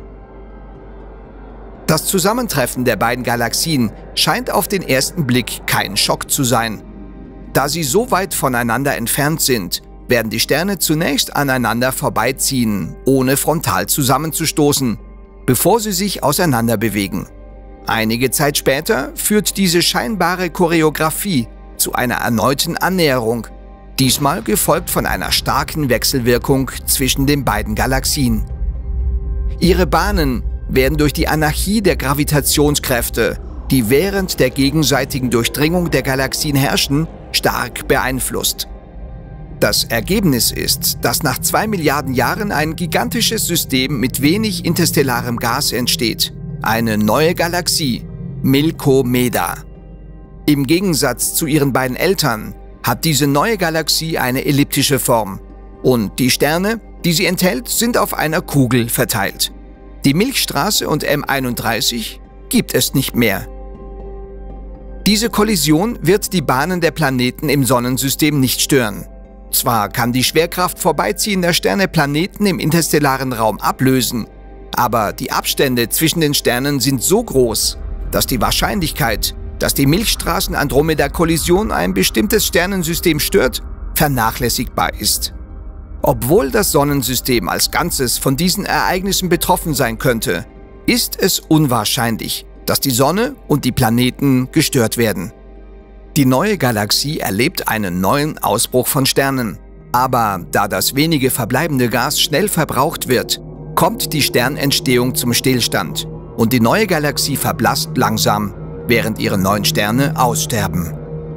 Das Zusammentreffen der beiden Galaxien scheint auf den ersten Blick kein Schock zu sein. Da sie so weit voneinander entfernt sind, werden die Sterne zunächst aneinander vorbeiziehen, ohne frontal zusammenzustoßen, bevor sie sich auseinander bewegen. Einige Zeit später führt diese scheinbare Choreografie zu einer erneuten Annäherung, diesmal gefolgt von einer starken Wechselwirkung zwischen den beiden Galaxien. Ihre Bahnen werden durch die Anarchie der Gravitationskräfte, die während der gegenseitigen Durchdringung der Galaxien herrschen, stark beeinflusst. Das Ergebnis ist, dass nach 2 Milliarden Jahren ein gigantisches System mit wenig interstellarem Gas entsteht. Eine neue Galaxie, Milkomeda. Im Gegensatz zu ihren beiden Eltern hat diese neue Galaxie eine elliptische Form und die Sterne, die sie enthält, sind auf einer Kugel verteilt. Die Milchstraße und M31 gibt es nicht mehr. Diese Kollision wird die Bahnen der Planeten im Sonnensystem nicht stören. Zwar kann die Schwerkraft vorbeiziehender Sterne Planeten im interstellaren Raum ablösen, aber die Abstände zwischen den Sternen sind so groß, dass die Wahrscheinlichkeit, dass die Milchstraßen-Andromeda-Kollision ein bestimmtes Sternensystem stört, vernachlässigbar ist. Obwohl das Sonnensystem als Ganzes von diesen Ereignissen betroffen sein könnte, ist es unwahrscheinlich, dass die Sonne und die Planeten gestört werden. Die neue Galaxie erlebt einen neuen Ausbruch von Sternen. Aber da das wenige verbleibende Gas schnell verbraucht wird, kommt die Sternentstehung zum Stillstand und die neue Galaxie verblasst langsam, während ihre neuen Sterne aussterben.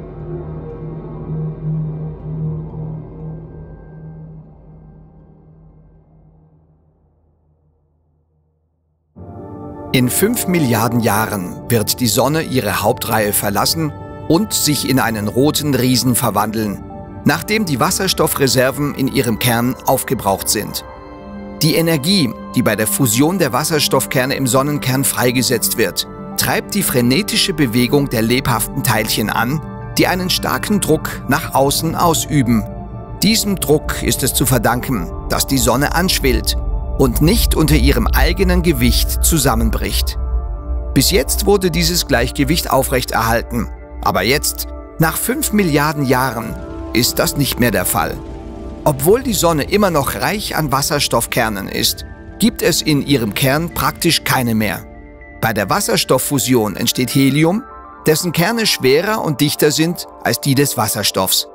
In 5 Milliarden Jahren wird die Sonne ihre Hauptreihe verlassen und sich in einen roten Riesen verwandeln, nachdem die Wasserstoffreserven in ihrem Kern aufgebraucht sind. Die Energie, die bei der Fusion der Wasserstoffkerne im Sonnenkern freigesetzt wird, treibt die frenetische Bewegung der lebhaften Teilchen an, die einen starken Druck nach außen ausüben. Diesem Druck ist es zu verdanken, dass die Sonne anschwillt und nicht unter ihrem eigenen Gewicht zusammenbricht. Bis jetzt wurde dieses Gleichgewicht aufrechterhalten. Aber jetzt, nach 5 Milliarden Jahren, ist das nicht mehr der Fall. Obwohl die Sonne immer noch reich an Wasserstoffkernen ist, gibt es in ihrem Kern praktisch keine mehr. Bei der Wasserstofffusion entsteht Helium, dessen Kerne schwerer und dichter sind als die des Wasserstoffs.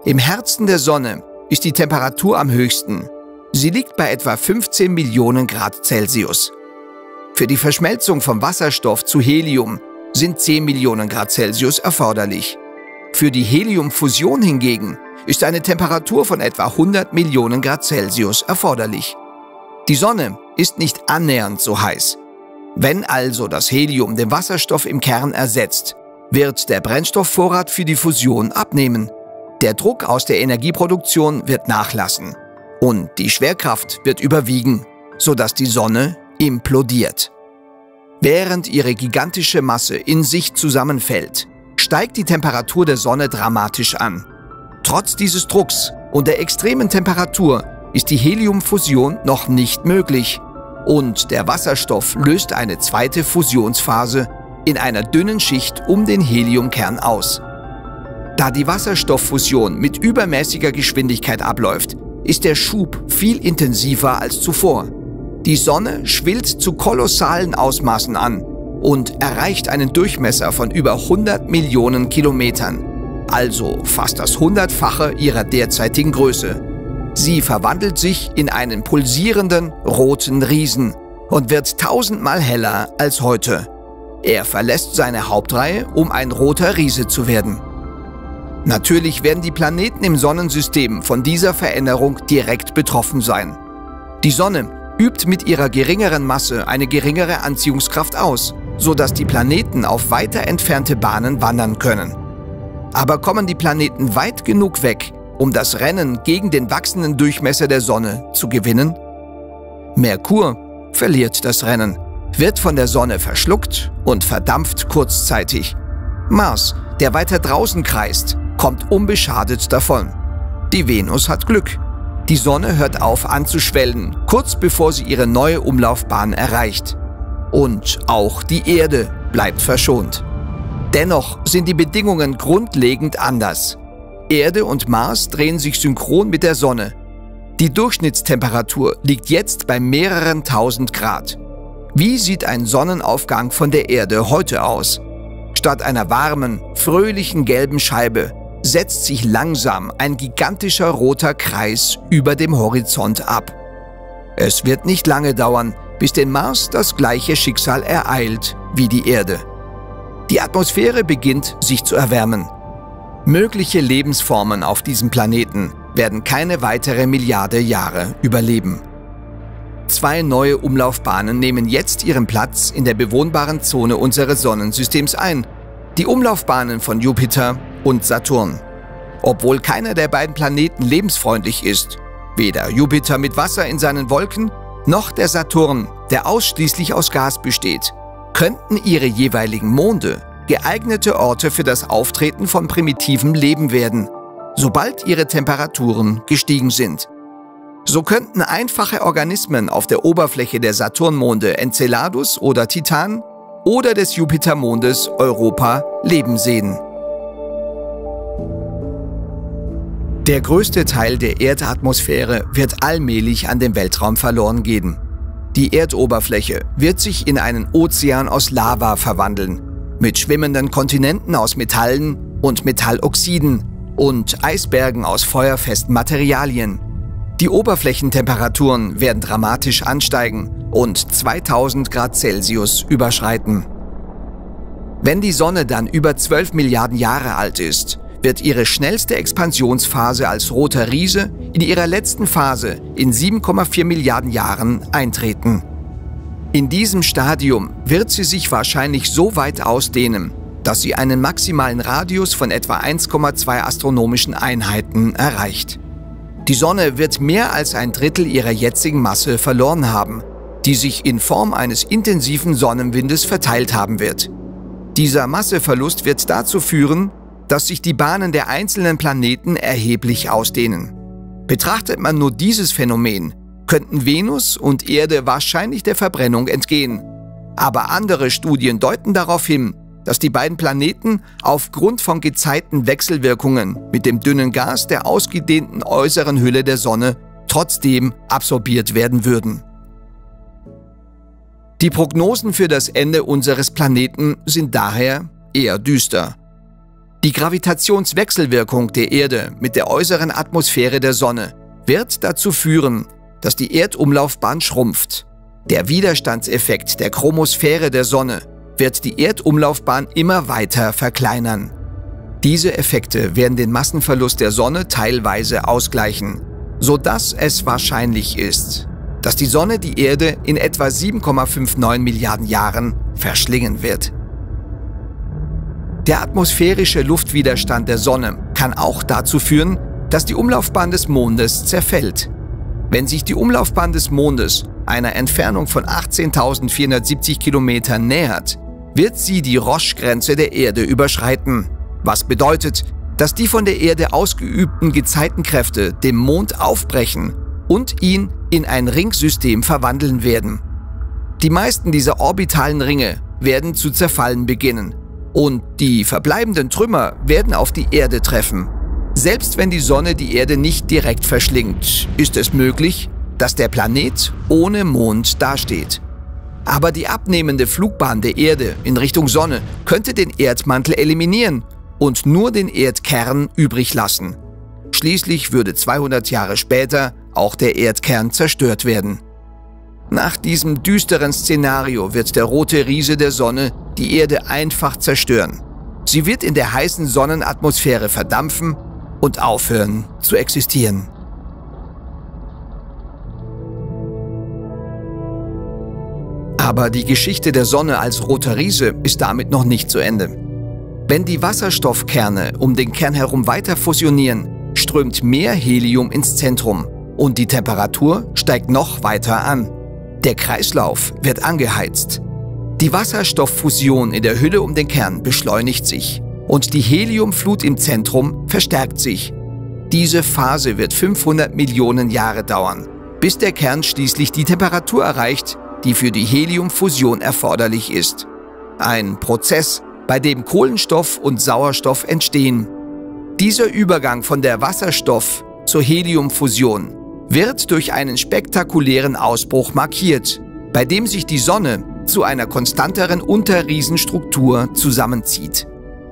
Im Herzen der Sonne ist die Temperatur am höchsten. Sie liegt bei etwa 15 Millionen Grad Celsius. Für die Verschmelzung von Wasserstoff zu Helium sind 10 Millionen Grad Celsius erforderlich. Für die Heliumfusion hingegen ist eine Temperatur von etwa 100 Millionen Grad Celsius erforderlich. Die Sonne ist nicht annähernd so heiß. Wenn also das Helium den Wasserstoff im Kern ersetzt, wird der Brennstoffvorrat für die Fusion abnehmen. Der Druck aus der Energieproduktion wird nachlassen und die Schwerkraft wird überwiegen, sodass die Sonne implodiert. Während ihre gigantische Masse in sich zusammenfällt, steigt die Temperatur der Sonne dramatisch an. Trotz dieses Drucks und der extremen Temperatur ist die Heliumfusion noch nicht möglich und der Wasserstoff löst eine zweite Fusionsphase in einer dünnen Schicht um den Heliumkern aus. Da die Wasserstofffusion mit übermäßiger Geschwindigkeit abläuft, ist der Schub viel intensiver als zuvor. Die Sonne schwillt zu kolossalen Ausmaßen an und erreicht einen Durchmesser von über 100 Millionen Kilometern, also fast das 100-fache ihrer derzeitigen Größe. Sie verwandelt sich in einen pulsierenden, roten Riesen und wird 1000-mal heller als heute. Er verlässt seine Hauptreihe, um ein roter Riese zu werden. Natürlich werden die Planeten im Sonnensystem von dieser Veränderung direkt betroffen sein. Die Sonne übt mit ihrer geringeren Masse eine geringere Anziehungskraft aus, sodass die Planeten auf weiter entfernte Bahnen wandern können. Aber kommen die Planeten weit genug weg, um das Rennen gegen den wachsenden Durchmesser der Sonne zu gewinnen? Merkur verliert das Rennen, wird von der Sonne verschluckt und verdampft kurzzeitig. Mars, der weiter draußen kreist, kommt unbeschadet davon. Die Venus hat Glück. Die Sonne hört auf anzuschwellen, kurz bevor sie ihre neue Umlaufbahn erreicht. Und auch die Erde bleibt verschont. Dennoch sind die Bedingungen grundlegend anders. Erde und Mars drehen sich synchron mit der Sonne. Die Durchschnittstemperatur liegt jetzt bei mehreren tausend Grad. Wie sieht ein Sonnenaufgang von der Erde heute aus? Statt einer warmen, fröhlichen gelben Scheibe setzt sich langsam ein gigantischer roter Kreis über dem Horizont ab. Es wird nicht lange dauern, bis den Mars das gleiche Schicksal ereilt wie die Erde. Die Atmosphäre beginnt sich zu erwärmen. Mögliche Lebensformen auf diesem Planeten werden keine weitere Milliarde Jahre überleben. 2 neue Umlaufbahnen nehmen jetzt ihren Platz in der bewohnbaren Zone unseres Sonnensystems ein. Die Umlaufbahnen von Jupiter und Saturn. Obwohl keiner der beiden Planeten lebensfreundlich ist, weder Jupiter mit Wasser in seinen Wolken, noch der Saturn, der ausschließlich aus Gas besteht, könnten ihre jeweiligen Monde geeignete Orte für das Auftreten von primitivem Leben werden, sobald ihre Temperaturen gestiegen sind. So könnten einfache Organismen auf der Oberfläche der Saturnmonde Enceladus oder Titan oder des Jupitermondes Europa Leben sehen. Der größte Teil der Erdatmosphäre wird allmählich an den Weltraum verloren gehen. Die Erdoberfläche wird sich in einen Ozean aus Lava verwandeln, mit schwimmenden Kontinenten aus Metallen und Metalloxiden und Eisbergen aus feuerfesten Materialien. Die Oberflächentemperaturen werden dramatisch ansteigen und 2000 Grad Celsius überschreiten. Wenn die Sonne dann über 12 Milliarden Jahre alt ist, wird ihre schnellste Expansionsphase als roter Riese in ihrer letzten Phase in 7,4 Milliarden Jahren eintreten. In diesem Stadium wird sie sich wahrscheinlich so weit ausdehnen, dass sie einen maximalen Radius von etwa 1,2 astronomischen Einheiten erreicht. Die Sonne wird mehr als ein Drittel ihrer jetzigen Masse verloren haben, die sich in Form eines intensiven Sonnenwindes verteilt haben wird. Dieser Masseverlust wird dazu führen, dass sich die Bahnen der einzelnen Planeten erheblich ausdehnen. Betrachtet man nur dieses Phänomen, könnten Venus und Erde wahrscheinlich der Verbrennung entgehen. Aber andere Studien deuten darauf hin, dass die beiden Planeten aufgrund von gezeigten Wechselwirkungen mit dem dünnen Gas der ausgedehnten äußeren Hülle der Sonne trotzdem absorbiert werden würden. Die Prognosen für das Ende unseres Planeten sind daher eher düster. Die Gravitationswechselwirkung der Erde mit der äußeren Atmosphäre der Sonne wird dazu führen, dass die Erdumlaufbahn schrumpft. Der Widerstandseffekt der Chromosphäre der Sonne wird die Erdumlaufbahn immer weiter verkleinern. Diese Effekte werden den Massenverlust der Sonne teilweise ausgleichen, sodass es wahrscheinlich ist, dass die Sonne die Erde in etwa 7,59 Milliarden Jahren verschlingen wird. Der atmosphärische Luftwiderstand der Sonne kann auch dazu führen, dass die Umlaufbahn des Mondes zerfällt. Wenn sich die Umlaufbahn des Mondes einer Entfernung von 18.470 Kilometern nähert, wird sie die Roche-Grenze der Erde überschreiten, was bedeutet, dass die von der Erde ausgeübten Gezeitenkräfte dem Mond aufbrechen und ihn in ein Ringsystem verwandeln werden. Die meisten dieser orbitalen Ringe werden zu zerfallen beginnen und die verbleibenden Trümmer werden auf die Erde treffen. Selbst wenn die Sonne die Erde nicht direkt verschlingt, ist es möglich, dass der Planet ohne Mond dasteht. Aber die abnehmende Flugbahn der Erde in Richtung Sonne könnte den Erdmantel eliminieren und nur den Erdkern übrig lassen. Schließlich würde 200 Jahre später auch der Erdkern zerstört werden. Nach diesem düsteren Szenario wird der rote Riese der Sonne die Erde einfach zerstören. Sie wird in der heißen Sonnenatmosphäre verdampfen und aufhören zu existieren. Aber die Geschichte der Sonne als roter Riese ist damit noch nicht zu Ende. Wenn die Wasserstoffkerne um den Kern herum weiter fusionieren, strömt mehr Helium ins Zentrum und die Temperatur steigt noch weiter an. Der Kreislauf wird angeheizt. Die Wasserstofffusion in der Hülle um den Kern beschleunigt sich und die Heliumflut im Zentrum verstärkt sich. Diese Phase wird 500 Millionen Jahre dauern, bis der Kern schließlich die Temperatur erreicht, die für die Heliumfusion erforderlich ist. Ein Prozess, bei dem Kohlenstoff und Sauerstoff entstehen. Dieser Übergang von der Wasserstoff- zur Heliumfusion wird durch einen spektakulären Ausbruch markiert, bei dem sich die Sonne zu einer konstanteren Unterriesenstruktur zusammenzieht.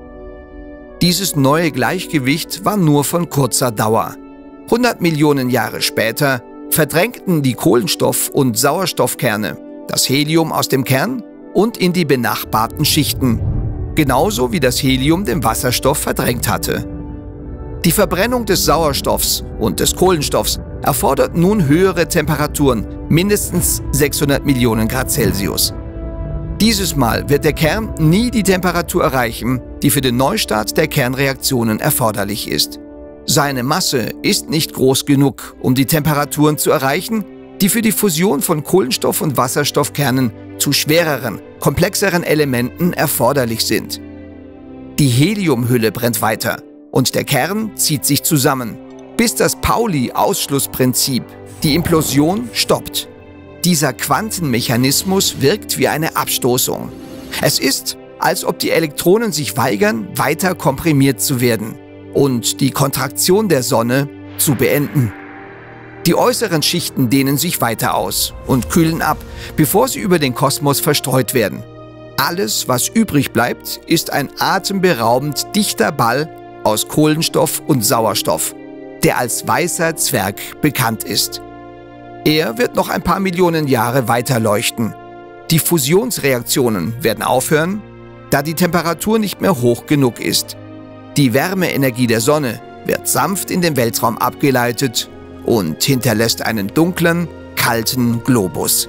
Dieses neue Gleichgewicht war nur von kurzer Dauer. 100 Millionen Jahre später verdrängten die Kohlenstoff- und Sauerstoffkerne das Helium aus dem Kern und in die benachbarten Schichten, genauso wie das Helium den Wasserstoff verdrängt hatte. Die Verbrennung des Sauerstoffs und des Kohlenstoffs erfordert nun höhere Temperaturen, mindestens 600 Millionen Grad Celsius. Dieses Mal wird der Kern nie die Temperatur erreichen, die für den Neustart der Kernreaktionen erforderlich ist. Seine Masse ist nicht groß genug, um die Temperaturen zu erreichen, die für die Fusion von Kohlenstoff- und Wasserstoffkernen zu schwereren, komplexeren Elementen erforderlich sind. Die Heliumhülle brennt weiter und der Kern zieht sich zusammen, bis das Pauli-Ausschlussprinzip die Implosion stoppt. Dieser Quantenmechanismus wirkt wie eine Abstoßung. Es ist, als ob die Elektronen sich weigern, weiter komprimiert zu werden und die Kontraktion der Sonne zu beenden. Die äußeren Schichten dehnen sich weiter aus und kühlen ab, bevor sie über den Kosmos verstreut werden. Alles, was übrig bleibt, ist ein atemberaubend dichter Ball aus Kohlenstoff und Sauerstoff, der als weißer Zwerg bekannt ist. Er wird noch ein paar Millionen Jahre weiter leuchten. Die Fusionsreaktionen werden aufhören, da die Temperatur nicht mehr hoch genug ist. Die Wärmeenergie der Sonne wird sanft in den Weltraum abgeleitet und hinterlässt einen dunklen, kalten Globus.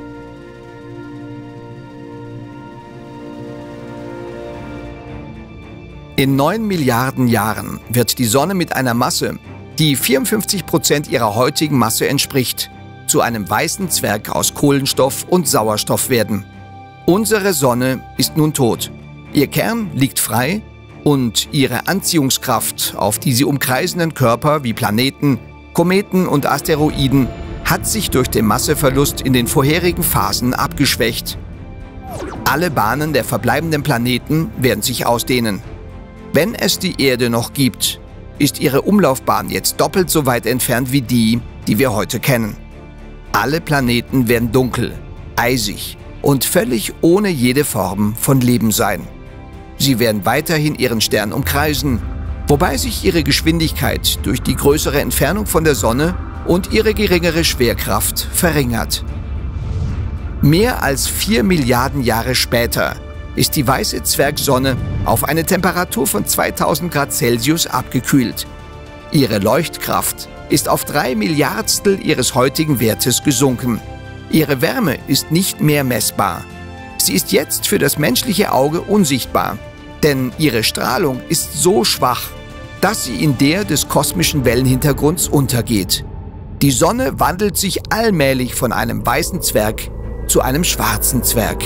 In 9 Milliarden Jahren wird die Sonne mit einer Masse, die 54% ihrer heutigen Masse entspricht, zu einem weißen Zwerg aus Kohlenstoff und Sauerstoff werden. Unsere Sonne ist nun tot. Ihr Kern liegt frei und ihre Anziehungskraft auf die sie umkreisenden Körper wie Planeten, Kometen und Asteroiden hat sich durch den Masseverlust in den vorherigen Phasen abgeschwächt. Alle Bahnen der verbleibenden Planeten werden sich ausdehnen. Wenn es die Erde noch gibt, ist ihre Umlaufbahn jetzt doppelt so weit entfernt wie die, die wir heute kennen. Alle Planeten werden dunkel, eisig und völlig ohne jede Form von Leben sein. Sie werden weiterhin ihren Stern umkreisen, wobei sich ihre Geschwindigkeit durch die größere Entfernung von der Sonne und ihre geringere Schwerkraft verringert. Mehr als 4 Milliarden Jahre später ist die weiße Zwergsonne auf eine Temperatur von 2000 Grad Celsius abgekühlt. Ihre Leuchtkraft ist auf 3 Milliardstel ihres heutigen Wertes gesunken. Ihre Wärme ist nicht mehr messbar. Sie ist jetzt für das menschliche Auge unsichtbar, denn ihre Strahlung ist so schwach, dass sie in der des kosmischen Wellenhintergrunds untergeht. Die Sonne wandelt sich allmählich von einem weißen Zwerg zu einem schwarzen Zwerg.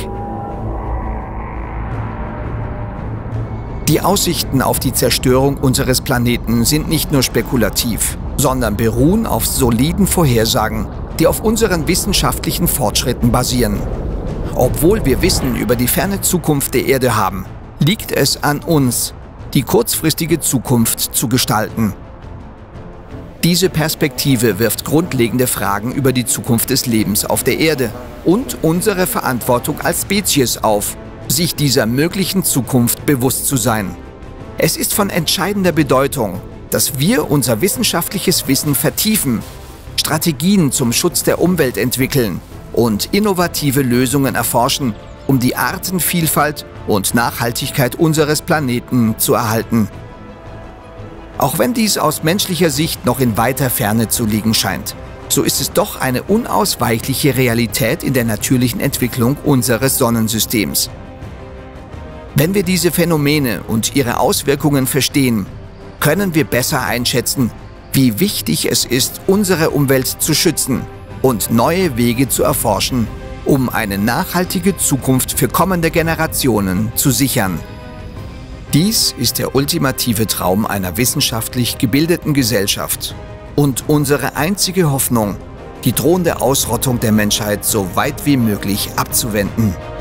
Die Aussichten auf die Zerstörung unseres Planeten sind nicht nur spekulativ, sondern beruhen auf soliden Vorhersagen, die auf unseren wissenschaftlichen Fortschritten basieren. Obwohl wir Wissen über die ferne Zukunft der Erde haben, liegt es an uns, die kurzfristige Zukunft zu gestalten. Diese Perspektive wirft grundlegende Fragen über die Zukunft des Lebens auf der Erde und unsere Verantwortung als Spezies auf, sich dieser möglichen Zukunft bewusst zu sein. Es ist von entscheidender Bedeutung, dass wir unser wissenschaftliches Wissen vertiefen, Strategien zum Schutz der Umwelt entwickeln und innovative Lösungen erforschen, um die Artenvielfalt und Nachhaltigkeit unseres Planeten zu erhalten. Auch wenn dies aus menschlicher Sicht noch in weiter Ferne zu liegen scheint, so ist es doch eine unausweichliche Realität in der natürlichen Entwicklung unseres Sonnensystems. Wenn wir diese Phänomene und ihre Auswirkungen verstehen, können wir besser einschätzen, wie wichtig es ist, unsere Umwelt zu schützen und neue Wege zu erforschen, um eine nachhaltige Zukunft für kommende Generationen zu sichern. Dies ist der ultimative Traum einer wissenschaftlich gebildeten Gesellschaft und unsere einzige Hoffnung, die drohende Ausrottung der Menschheit so weit wie möglich abzuwenden.